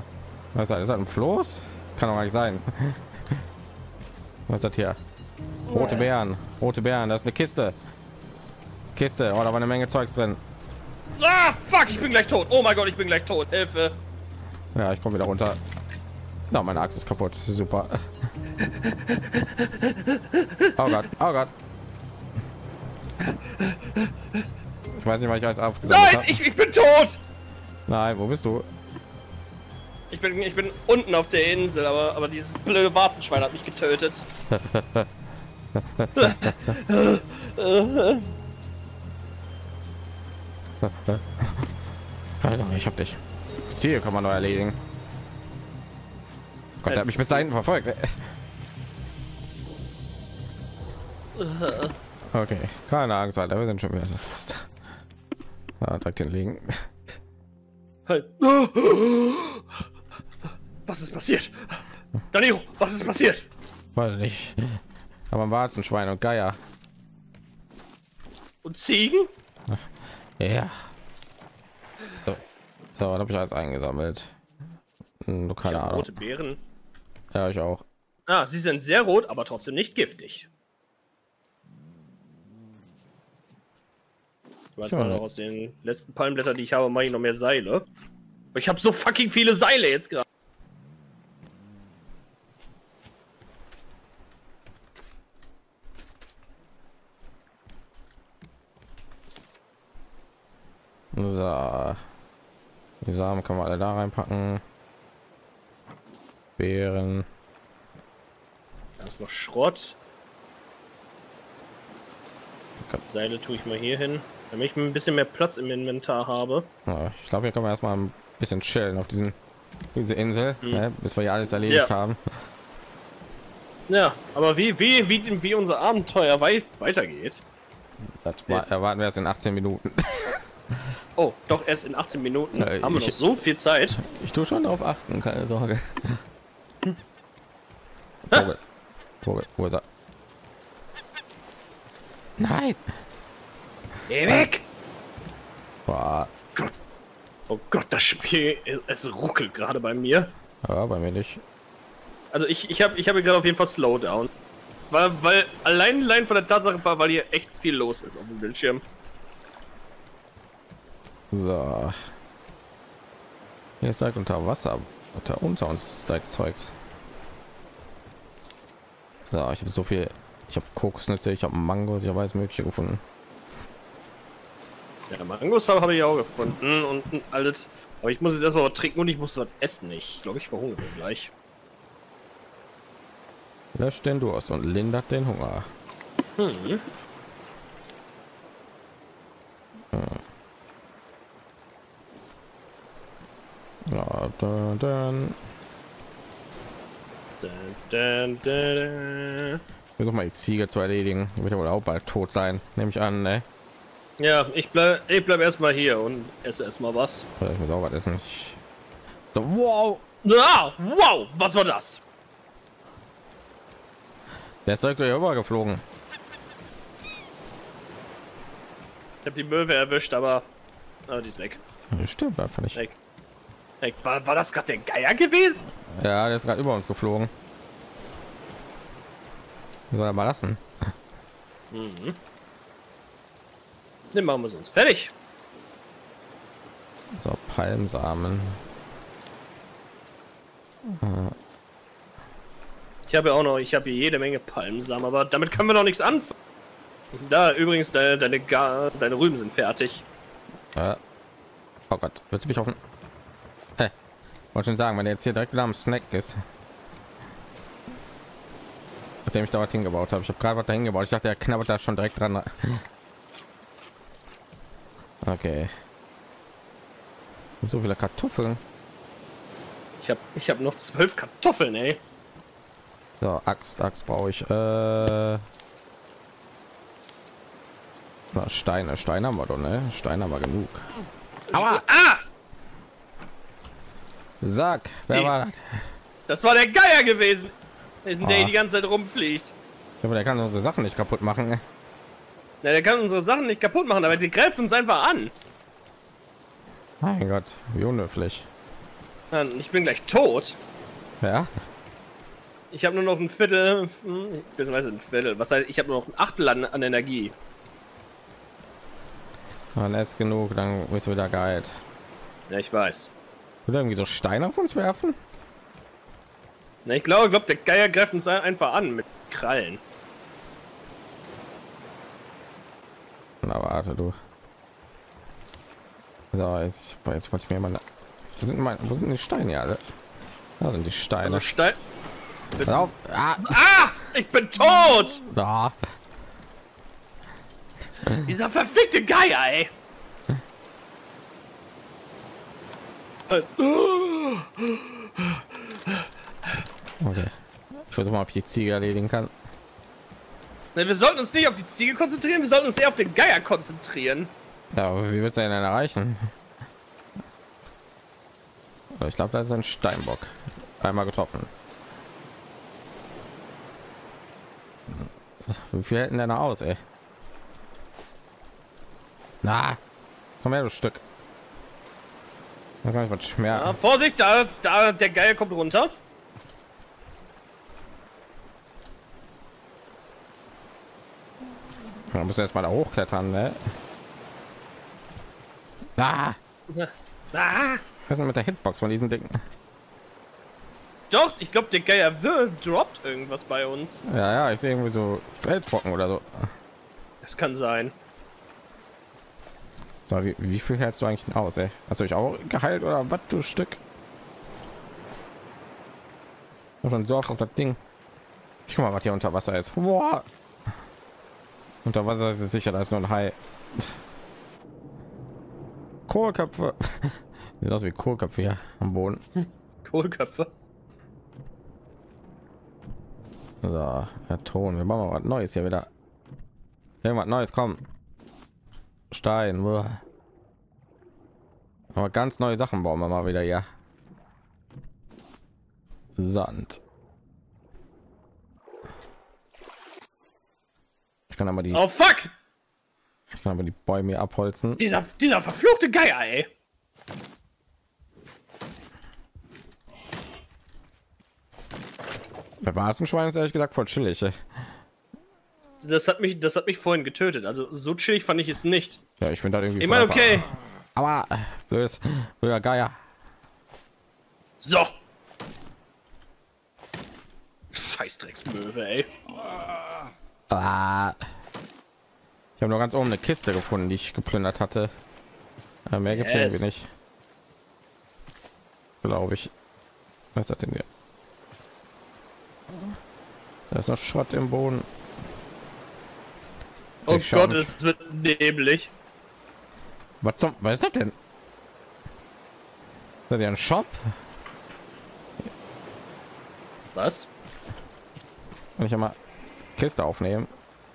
ist das? Ist das ein Floß? Kann doch gar nicht sein. Was ist das hier? Rote Beeren, rote Beeren, das ist eine Kiste. Kiste, oh, da war eine Menge Zeugs drin. Ah, fuck, ich bin gleich tot. Oh mein Gott, ich bin gleich tot. Hilfe. Ja, ich komme wieder runter. Na, meine Axt ist kaputt. Super. Oh Gott, oh Gott. Ich weiß nicht, was ich alles aufgesammelt Nein, ich, ich bin tot. Nein, wo bist du? Ich bin, ich bin unten auf der Insel, aber, aber dieses blöde Warzenschwein hat mich getötet. Also, ich hab dich. Ziel kann man noch erledigen. Gott, der hat mich bis dahin verfolgt. Okay, keine Angst, Alter, wir sind schon wieder fast. Ja, direkt hinlegen. Halt. Was ist passiert? Danilo, was ist passiert? Weiß nicht. Aber Warzen, Schwein und Geier. Und Ziegen? Ja. So, so habe ich alles eingesammelt. Hm, keine Ahnung. Rote Beeren. Ja, ich auch. Ah, sie sind sehr rot, aber trotzdem nicht giftig. Ich weiß mal noch aus den letzten Palmblättern, die ich habe, mache ich noch mehr Seile. Ich habe so fucking viele Seile jetzt gerade. So. Die Samen kann man alle da reinpacken. Beeren. Da ist noch Schrott. Seile tue ich mal hier hin, damit ich ein bisschen mehr Platz im Inventar habe. Ja, ich glaube, hier kann man erstmal ein bisschen chillen auf diesen diese Insel, hm. ne, bis wir hier alles erledigt ja. haben. Ja, aber wie wie wie wie unser Abenteuer wei weitergeht. Das war, erwarten wir es in achtzehn Minuten. Oh, doch erst in achtzehn Minuten. Ja, haben wir ich, noch so viel Zeit. Ich tue schon darauf achten, keine Sorge. Hm. Vogel. Vogel. Wo ist er? Nein. Geh weg! Boah. Gott. Oh Gott, das Spiel, es ruckelt gerade bei mir. Ja, bei mir nicht. Also ich ich habe ich habe gerade auf jeden Fall Slowdown. Weil, weil allein allein von der Tatsache war, weil hier echt viel los ist auf dem Bildschirm. So. Hier ist halt unter Wasser. Unter, unter uns ist halt Zeugs. So, ich habe so viel. Ich habe Kokosnüsse, ich habe Mangos, ich habe alles Mögliche gefunden. Ja, Mangos habe ich auch gefunden und alles. Aber ich muss jetzt erstmal was trinken und ich muss was essen. Ich glaube, ich verhungere gleich. Löscht den Durst und lindert den Hunger. Hm. Hm. Ja, dann, dann. Dun, dun, dun. Versuch mal die Ziege zu erledigen. Die wird ja wohl auch bald tot sein, nehme ich an, ne? Ja, ich bleib, ich bleib erstmal hier und esse erstmal was. Ich muss auch was essen. Ich... So, wow! Ah, wow, was war das? Der ist direkt rüber geflogen. Ich habe die Möwe erwischt, aber, aber die ist weg. Stimmt einfach nicht. Weg. Weg. War, war das gerade der Geier gewesen? Ja, der ist gerade über uns geflogen. Soll er mal lassen? Mhm. Den machen wir sonst fertig. So, Palmsamen. Ich habe ja auch noch, ich habe hier jede Menge Palmsamen, aber damit können wir noch nichts anfangen. Da übrigens, deine, deine, deine Rüben sind fertig. Ja. Oh Gott, willst du mich hoffen? Hey, wollte schon sagen, wenn er jetzt hier direkt wieder am Snack ist. Nachdem ich da was hingebaut habe. Ich habe gerade was dahin gebaut. Ich dachte, er knabbert da schon direkt dran. Okay. So viele Kartoffeln. Ich habe ich habe noch zwölf Kartoffeln, ey. So, Axt, Axt brauche ich. Äh... Na, Steine, Steine haben wir doch, ne? Steine haben wir genug. Aua! Ah! Sag, wer Die, war das? Das war der Geier gewesen. Der ist Ah. der die ganze Zeit rumfliegt. Aber der kann unsere Sachen nicht kaputt machen. Ne? Na, der kann unsere Sachen nicht kaputt machen, aber die greift uns einfach an. Mein Gott, wie unhöflich. Ich bin gleich tot. Ja. Ich habe nur noch ein Viertel, beziehungsweise ein Viertel. Was heißt, ich habe nur noch ein Achtel an, an Energie. Dann ist genug, dann ist wieder geil. Ja, ich weiß. Will irgendwie so Steine auf uns werfen? Na, ich glaube, ich glaube, der Geier greift uns einfach an mit Krallen. Na warte du. So, jetzt, jetzt wollte ich mir mal. Wo sind, mein, wo sind die Steine alle? Da sind die Steine. Also Stein. Pass auf. Ah. Ah, ich bin tot! Da. Dieser verfickte Geier, ey! Okay. Ich versuche mal, ob ich die Ziege erledigen kann. Na, wir sollten uns nicht auf die Ziege konzentrieren, wir sollten uns eher auf den Geier konzentrieren. Ja, aber wie wird es denn erreichen? Ich glaube, da ist ein Steinbock. Einmal getroffen. Wie viel hätten denn noch aus, ey? Na, komm her, du Stück. Das macht was schwer. Ja, Vorsicht, da, da, der Geier kommt runter. Man muss erst mal da hochklettern, ne? Ah, Ah, was ist denn mit der Hitbox von diesen Dingen? doch, ich glaube, der Geier wird, droppt irgendwas bei uns. Ja, ja, ich sehe irgendwie so Felsbrocken oder so. Das kann sein. So, wie, wie viel hältst du eigentlich denn aus, ey? Hast du dich auch geheilt oder was, du Stück? Schon so auf das Ding. Ich guck mal, was hier unter Wasser ist. Boah. Unter Wasser ist es sicher, da ist nur ein Hai. Kohlköpfe. Sieht aus wie Kohlköpfe hier am Boden. Kohlköpfe. So, ja, Ton. Wir machen mal was Neues hier wieder. Irgendwas Neues, komm. Stein. Boah. Aber ganz neue Sachen bauen wir mal wieder, ja. Sand. Ich kann aber die. Oh fuck! Ich kann aber die Bäume hier abholzen. Dieser, dieser verfluchte Geier, ey! Bei Warzenschwein ist ehrlich gesagt voll chillig. Ey. Das hat mich, das hat mich vorhin getötet. Also so chillig fand ich es nicht. Ja, ich finde das irgendwie. Immer okay. Aber blöd, blöder Geier. So. Scheißdrecksmöwe, ey. Ah. Ich habe nur ganz oben eine Kiste gefunden, die ich geplündert hatte. Aber mehr gibt es Yes. irgendwie nicht. Glaube ich. Was ist das denn hier? Da ist noch Schrott im Boden. Oh Ich schau Gott, nicht. es wird neblig. Was zum, was ist das denn? Ist das ja ein Shop? Was? Kann ich ja mal Kiste aufnehmen.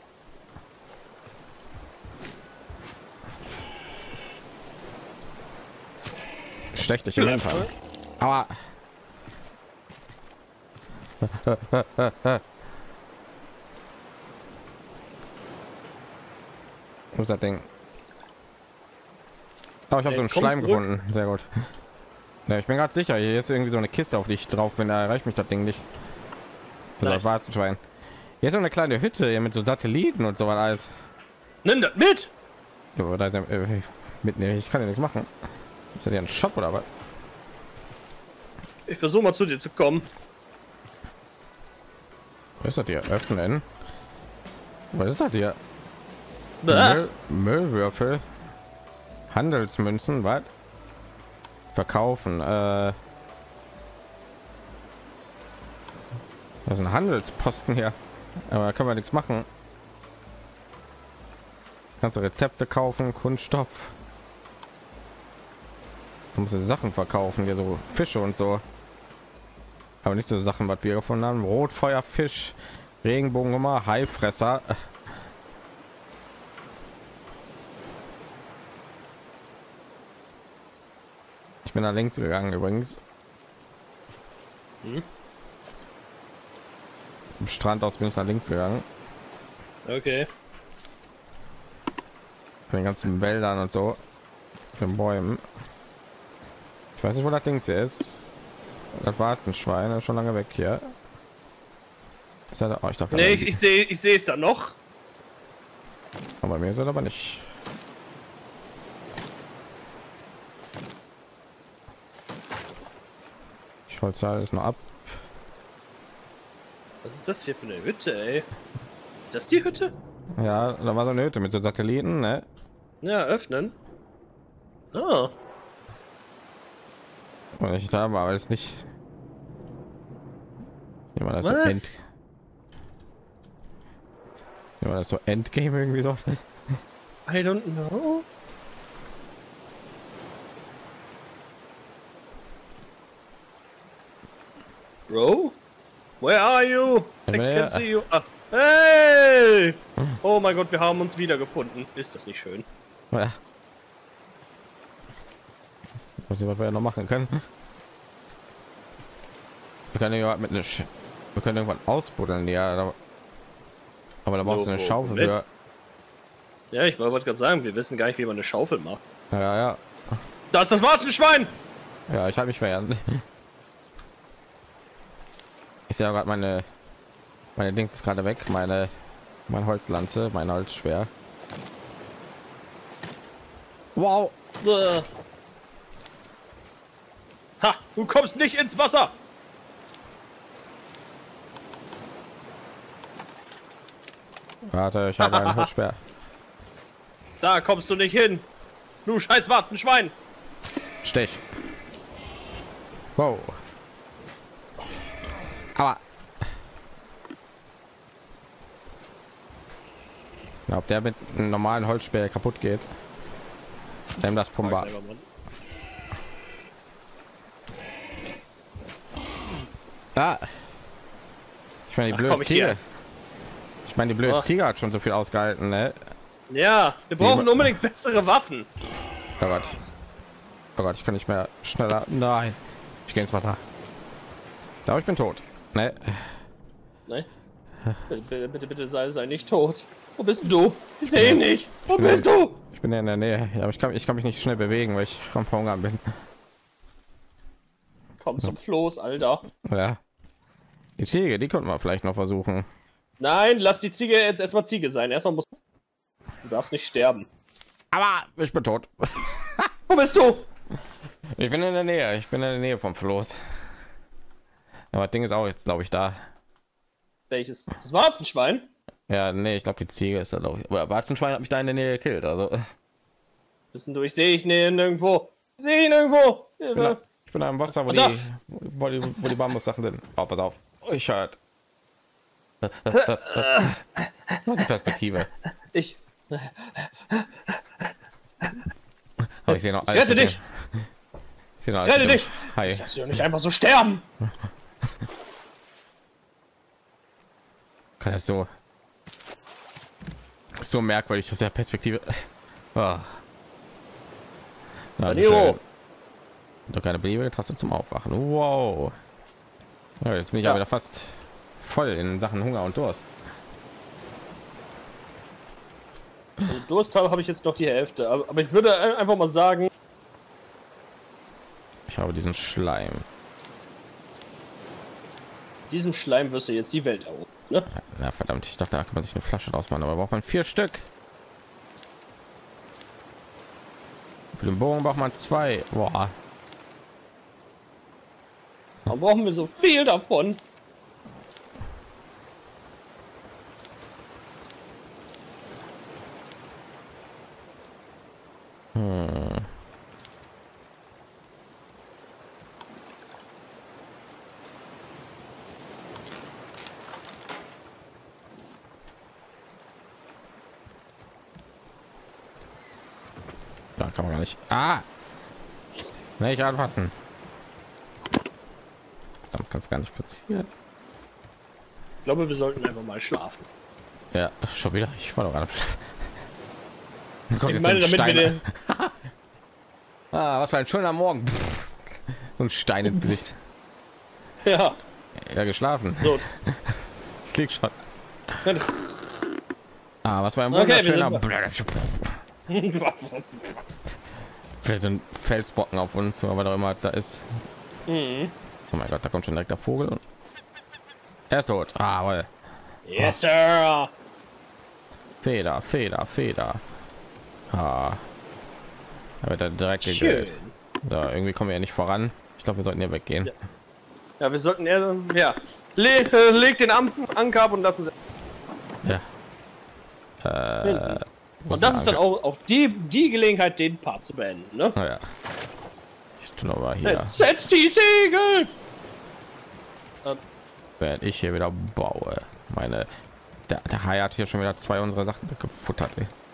Stech dich im Hintern. Aber wo ist das Ding? Oh, ich habe so einen komm Schleim zurück. gefunden. Sehr gut. Ja, ich bin gerade sicher, hier ist irgendwie so eine Kiste, auf die ich drauf bin. Da erreicht mich das Ding nicht. Also Nice. Warzenschwein. Hier ist so eine kleine Hütte hier mit so Satelliten und so was alles. Nimm das mit! Ja, da ist ja, äh, mitnehmen. Ich kann ja nichts machen. Ist das ja ein Shop oder was? Ich versuche mal zu dir zu kommen. Was ist das hier? Öffnen. Was ist das hier? Bäh. Müll, Müllwürfel. Handelsmünzen, was? Verkaufen. Äh, das ist ein Handelsposten hier. Aber da kann man nichts machen. Kannst du Rezepte kaufen, Kunststoff. Du musst Sachen verkaufen, hier so Fische und so. Aber nicht so Sachen, was wir gefunden haben. Rotfeuerfisch, Regenbogenhummer, Haifresser. Ich bin da links gegangen übrigens. Hm? Vom Strand aus bin ich nach links gegangen. Okay. Von den ganzen Wäldern und so. Den Bäumen. Ich weiß nicht, wo das Ding hier ist. Das war es ein Schwein, das ist schon lange weg hier. Wo ist das Ding? Komm zurück. Ich habe nur ganz oben eine Kiste gefunden, die ich geplündert hatte. Da ist noch Schrott im Boden. Ist er da? Oh, ich dachte, Nee, ich, ich sehe ich sehe es da noch. aber bei mir ist er aber nicht. Ich holze alles noch ab. Was ist das hier für eine Hütte, ey? Ist das die Hütte? Ja, da war so eine Hütte mit so Satelliten, ne? Ja, öffnen. Ah. Und ich da war, aber ist nicht. Wie man das so Was? end. Wie man das so Endgame irgendwie so. I don't know. Bro? Where are you? I bin can ja- see you. Ah. Hey! Oh mein Gott, wir haben uns wiedergefunden. Ist das nicht schön? Ja. Was wir ja noch machen können. Wir können ja mit einer Sch wir können irgendwann ausbuddeln, ja, aber, aber da brauchst du eine Wo- wo- Schaufel Moment. für. Ja, ich wollte gerade sagen, wir wissen gar nicht, wie man eine Schaufel macht. Ja, ja, Da ist das Warzenschwein! ja, ich habe mich verjagt. Ich sehe ja gerade meine meine Dings ist gerade weg, meine mein Holzlanze, mein Holzschwer. Wow. Äh. Ha! Du kommst nicht ins Wasser! Warte, ich habe einen Holzschwer. Da kommst du nicht hin! Du scheiß Warzenschwein! Stech. Wow. Aber ja, ob der mit einem normalen Holzspeer kaputt geht, nimm das Pumba. Sag selber, Mann. Ah. Ich meine, die Ach, blöde komm ich Ziege. hier. Ich meine, die blöde Oh. Ziege hat schon so viel ausgehalten, ne? Ja, wir brauchen unbedingt bessere Waffen. Oh Gott. Oh Gott, ich kann nicht mehr schneller. Nein. Ich gehe ins Wasser. Da, ich bin tot. Ne? Ne? Bitte, bitte, bitte sei, sei nicht tot. Wo bist du? Ich sehe ihn nicht. Wo bist du? Ich bin ja in der Nähe. Ja, aber ich kann, ich kann mich nicht schnell bewegen, weil ich am Verhungern bin. Komm zum Floß, Alter. Ja. Die Ziege, die könnten wir vielleicht noch versuchen. Nein, lass die Ziege jetzt erstmal Ziege sein. Erstmal muss. Du darfst nicht sterben. Aber ich bin tot. Wo bist du? Ich bin in der Nähe. Ich bin in der Nähe vom Floß. Aber das Ding ist auch jetzt, glaube ich, da. Welches? Das Warzenschwein? Ja, nee, ich glaube, die Ziege ist da, glaube ich. Aber Warzenschwein hat mich da in der Nähe gekillt. Also Wissen du, ich sehe ich nee, nirgendwo. Ich sehe ihn irgendwo. ich bin, da, ich bin da im Wasser, wo Da. die, wo die, wo die Bambussachen sind. Oh, pass auf. Oh, ich hört. Die Perspektive. Ich. Oh, ich sehe noch. Rette mit dich! dem- Ich sehe noch alles Rette mit dem- dich! Hi. Lass dich doch nicht einfach so sterben! Kann das so so merkwürdig aus der Perspektive. Oh. Na, Nero. doch keine beliebige Taste zum Aufwachen. Wow. Ja, jetzt bin ich ja Ja. wieder fast voll in Sachen Hunger und Durst. Also Durst habe habe ich jetzt noch die Hälfte. Aber, aber ich würde ein- einfach mal sagen, Ich habe diesen Schleim. diesem Schleim wirst du jetzt die Welt erobern. Ne? Na verdammt, ich dachte, da kann man sich eine Flasche draus machen, aber braucht man vier Stück. Für den Bogen braucht man zwei. Boah. Warum brauchen wir so viel davon? Hm. Da kann man gar nicht. Ah! Nicht anfassen. Dann kann es gar nicht passieren. Ich glaube, wir sollten einfach mal schlafen. Ja, schon wieder. Ich war doch gerade. Dann kommt Ich jetzt meine, so ein damit wir Stein. den, Ah, was für ein schöner Morgen. So ein Stein ins Gesicht. ja, Ja, geschlafen. so. Ich lieg schon. Ah, was war ein Okay, wir wunderschöner. sind- Vielleicht so ein Felsbrocken auf uns, aber doch immer da ist. Mhm. Oh mein Gott, da kommt schon direkt der Vogel. Und er ist tot. Ah, weil Yes, Sir. Feder, Feder, Feder. Ah. Da wird er direkt Schön. gegrillt. So, irgendwie kommen wir ja nicht voran. Ich glaube, wir sollten hier weggehen. Ja, ja wir sollten eher, ja. Le äh, leg den An Anker ab und lassen sie. Ja. Äh, und das ist dann auch, auch die, die Gelegenheit, den Part zu beenden, ne? Oh ja. Ich tue aber hier. Setz die Segel! Während ich hier wieder baue. Meine, der, der Hai hat hier schon wieder zwei unserer Sachen weggefuttert.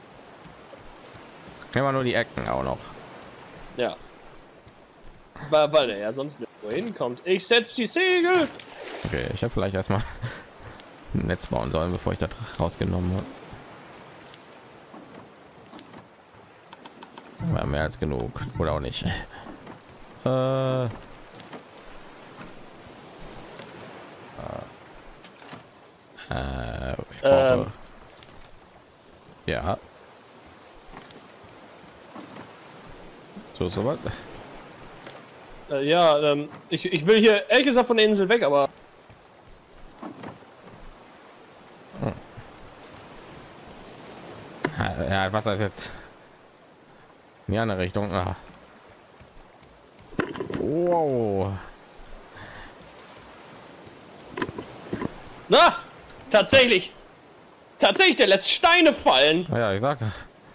Immer nur die Ecken auch noch. Ja. Weil, weil er ja sonst nirgendwo hinkommt. Ich setz die Segel! Okay, ich habe vielleicht erstmal ein Netz bauen sollen, bevor ich das rausgenommen habe. War mehr als genug oder auch nicht. Äh, äh, ich brauche, Ähm. ja. So so was. Äh, ja, ähm, ich, ich will hier ehrlich gesagt von der Insel weg, aber Ja, was ist jetzt? In die andere Richtung. Ah. Wow. na, tatsächlich, tatsächlich, der lässt Steine fallen. Ah ja, ich sagte.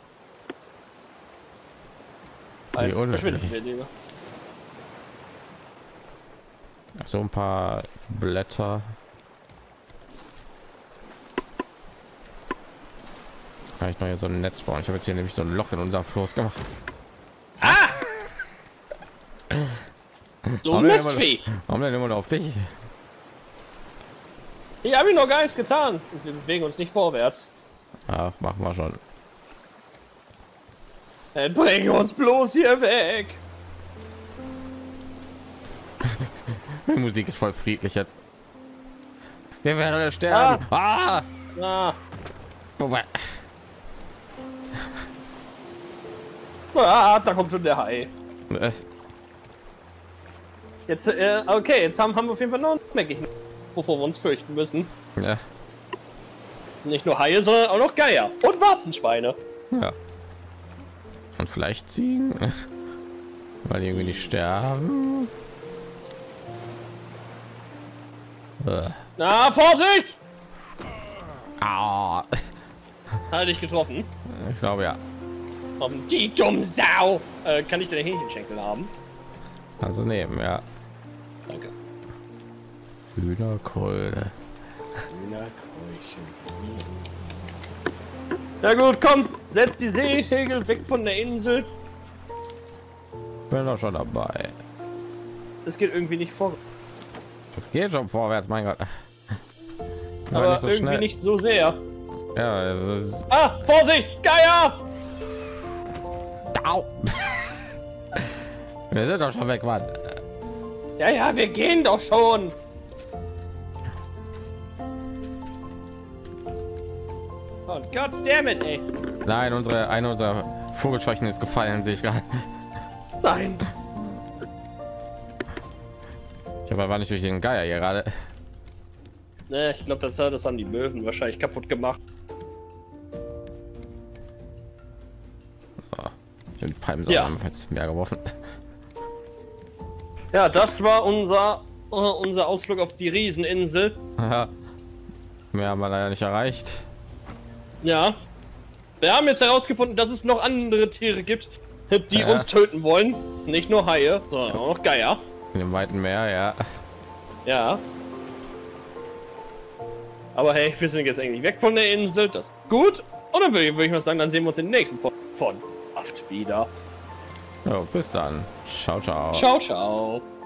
Wie Verschwindet unnötig. mir lieber. So ein paar Blätter. Kann ich noch hier so ein Netz bauen? Ich habe jetzt hier nämlich so ein Loch in unserem Floß gemacht. Ah! So Warum ein denn immer- Mistvieh. Warum denn immer noch auf dich? Ich habe ihn noch gar nichts getan. Wir bewegen uns nicht vorwärts. Ach, machen wir schon. Dann bring uns bloß hier weg. Die Musik ist voll friedlich jetzt. Wir werden sterben. Ah! Ah, Wobei. ah, da kommt schon der Hai. Äh, Jetzt, äh, okay, jetzt haben, haben wir auf jeden Fall noch ein Meckig, wovor wir uns fürchten müssen. ja. Nicht nur Haie, sondern auch noch Geier und Warzenschweine. Ja. Und vielleicht ziehen, weil die irgendwie nicht sterben. Äh. Na, Vorsicht! Ah. Hat dich getroffen. Ich glaube ja. Um, die dumme Sau! Äh, kann ich deine Hähnchenschenkel haben? Also nehmen, ja. Danke. Hühnerkeule. Ja gut, komm, setz die Segel weg von der Insel. Bin doch schon dabei. Das geht irgendwie nicht vor, Das geht schon vorwärts, mein Gott. aber nicht so irgendwie schnell. nicht so sehr. Ja, es ist. Ah, Vorsicht, Geier! Au. Wir sind doch schon weg, Mann. Ja, ja, wir gehen doch schon. Oh Gott, damn it, ey. Nein, unsere eine unserer Vogelscheuchen ist gefallen, sehe ich gerade. Nein. Ich habe aber nicht durch den Geier hier gerade. Ne, ich glaube, das, das haben die Möwen wahrscheinlich kaputt gemacht. So. Ich habe die Palmen Ja. ins Meer geworfen. Ja, das war unser uh, unser Ausflug auf die Rieseninsel. Ja. Mehr haben wir leider nicht erreicht. Ja. Wir haben jetzt herausgefunden, dass es noch andere Tiere gibt, die Ja. uns töten wollen. Nicht nur Haie, sondern auch noch Geier. In dem weiten Meer, ja. Ja. Aber hey, wir sind jetzt eigentlich weg von der Insel. Das ist gut. Und dann würde ich, würde ich mal sagen, dann sehen wir uns in den nächsten von, von Aft wieder. Jo, bis dann. Ciao, ciao. Ciao, ciao.